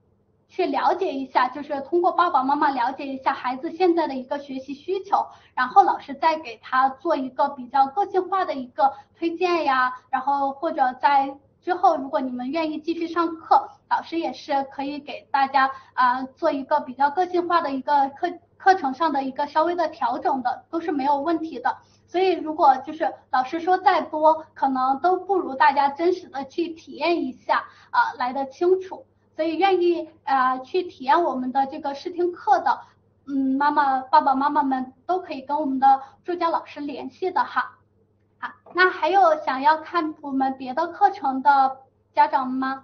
去了解一下，就是通过爸爸妈妈了解一下孩子现在的一个学习需求，然后老师再给他做一个比较个性化的一个推荐呀，然后或者在之后如果你们愿意继续上课，老师也是可以给大家啊、呃、做一个比较个性化的一个课课程上的一个稍微的调整的，都是没有问题的。所以如果就是老师说再多，可能都不如大家真实的去体验一下啊、呃、来得清楚。所以愿意啊、呃、去体验我们的这个试听课的，嗯，妈妈爸爸妈妈们都可以跟我们的助教老师联系的哈。好，那还有想要看我们别的课程的家长吗？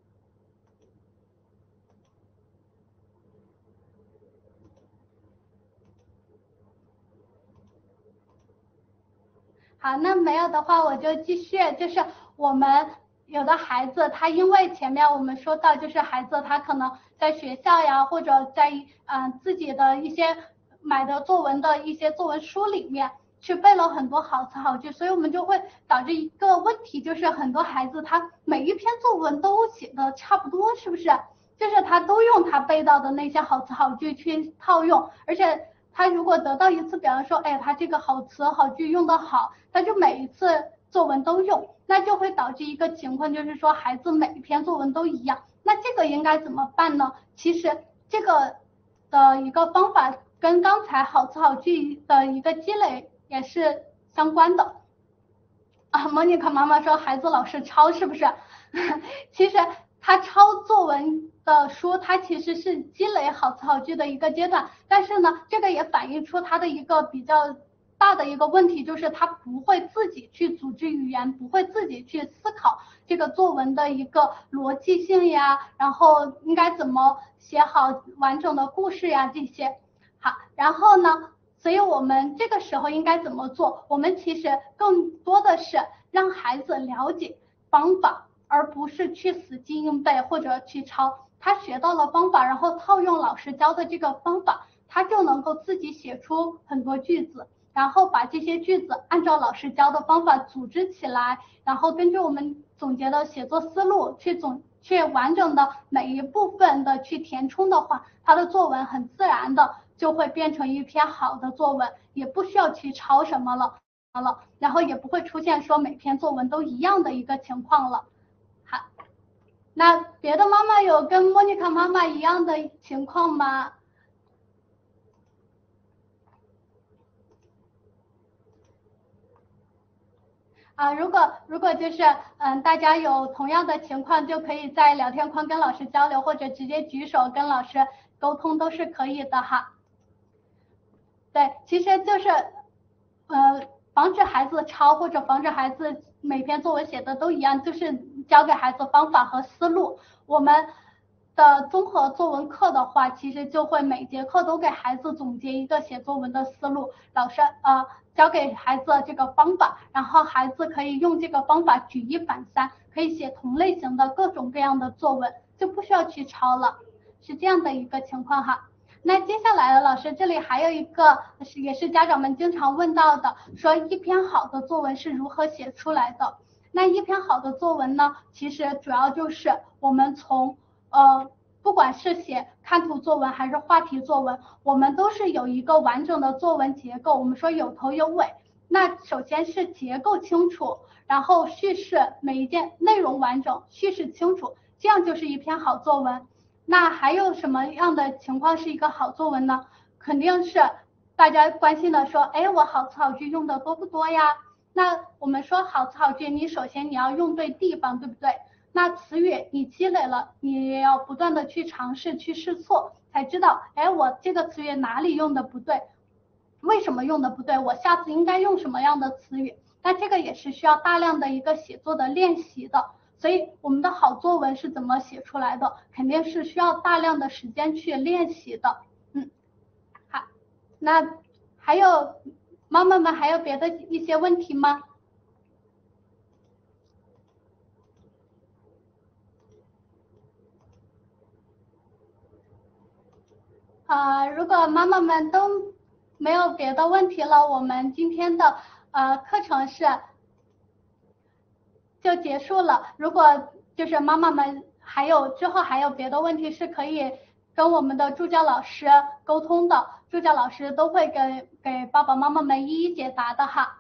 好，那没有的话我就继续，就是我们有的孩子他因为前面我们说到，就是孩子他可能在学校呀，或者在嗯、呃、自己的一些买的作文的一些作文书里面去背了很多好词好句，所以我们就会导致一个问题，就是很多孩子他每一篇作文都写的差不多，是不是？就是他都用他背到的那些好词好句去套用，而且他如果得到一次，比方说，哎，他这个好词好句用得好，他就每一次作文都用，那就会导致一个情况，就是说孩子每一篇作文都一样。那这个应该怎么办呢？其实这个的一个方法跟刚才好词好句的一个积累也是相关的。啊，莫妮卡妈妈说孩子老是抄，是不是？其实他抄作文的书，他其实是积累好词好句的一个阶段，但是呢，这个也反映出他的一个比较大的一个问题，就是他不会自己去组织语言，不会自己去思考这个作文的一个逻辑性呀，然后应该怎么写好完整的故事呀这些。好，然后呢，所以我们这个时候应该怎么做？我们其实更多的是让孩子了解方法，而不是去死记硬背或者去抄。他学到了方法，然后套用老师教的这个方法，他就能够自己写出很多句子，然后把这些句子按照老师教的方法组织起来，然后根据我们总结的写作思路去总去完整的每一部分的去填充的话，他的作文很自然的就会变成一篇好的作文，也不需要去抄什么了了，然后也不会出现说每篇作文都一样的一个情况了。好，那别的妈妈有跟莫妮卡妈妈一样的情况吗？啊，如果如果就是嗯，大家有同样的情况，就可以在聊天框跟老师交流，或者直接举手跟老师沟通都是可以的哈。对，其实就是呃，防止孩子抄或者防止孩子每篇作文写的都一样，就是教给孩子方法和思路。我们的综合作文课的话，其实就会每节课都给孩子总结一个写作文的思路，老师呃教给孩子这个方法，然后孩子可以用这个方法举一反三，可以写同类型的各种各样的作文，就不需要去抄了，是这样的一个情况哈。那接下来的老师这里还有一个是也是家长们经常问到的，说一篇好的作文是如何写出来的？那一篇好的作文呢，其实主要就是我们从呃不管是写看图作文还是话题作文，我们都是有一个完整的作文结构，我们说有头有尾。那首先是结构清楚，然后叙事每一件内容完整，叙事清楚，这样就是一篇好作文。那还有什么样的情况是一个好作文呢？肯定是大家关心的说，哎，我好词好句用的多不多呀？那我们说好词好句，你首先你要用对地方，对不对？那词语你积累了，你也要不断的去尝试去试错，才知道，哎，我这个词语哪里用的不对，为什么用的不对，我下次应该用什么样的词语？那这个也是需要大量的一个写作的练习的。所以我们的好作文是怎么写出来的？肯定是需要大量的时间去练习的。嗯，好，那还有妈妈们还有别的一些问题吗？啊、呃，如果妈妈们都没有别的问题了，我们今天的呃课程是就结束了。如果就是妈妈们还有之后还有别的问题是可以跟我们的助教老师沟通的，助教老师都会给给爸爸妈妈们一一解答的哈。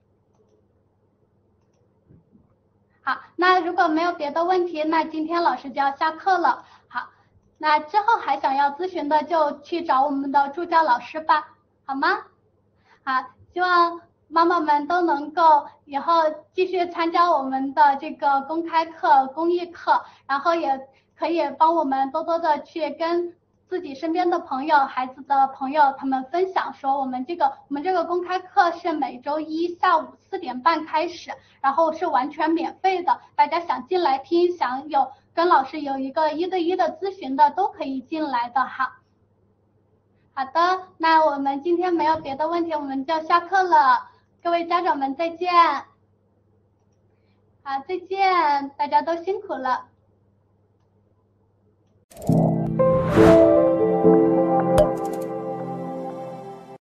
好，那如果没有别的问题，那今天老师就要下课了。好，那之后还想要咨询的就去找我们的助教老师吧，好吗？好，希望妈妈们都能够以后继续参加我们的这个公开课、公益课，然后也可以帮我们多多的去跟自己身边的朋友、孩子的朋友他们分享，说我们这个我们这个公开课是每周一下午四点半开始，然后是完全免费的，大家想进来听，想有跟老师有一个一对一的咨询的都可以进来的哈。好的，那我们今天没有别的问题，我们就下课了。各位家长们再见。好，再见，大家都辛苦了。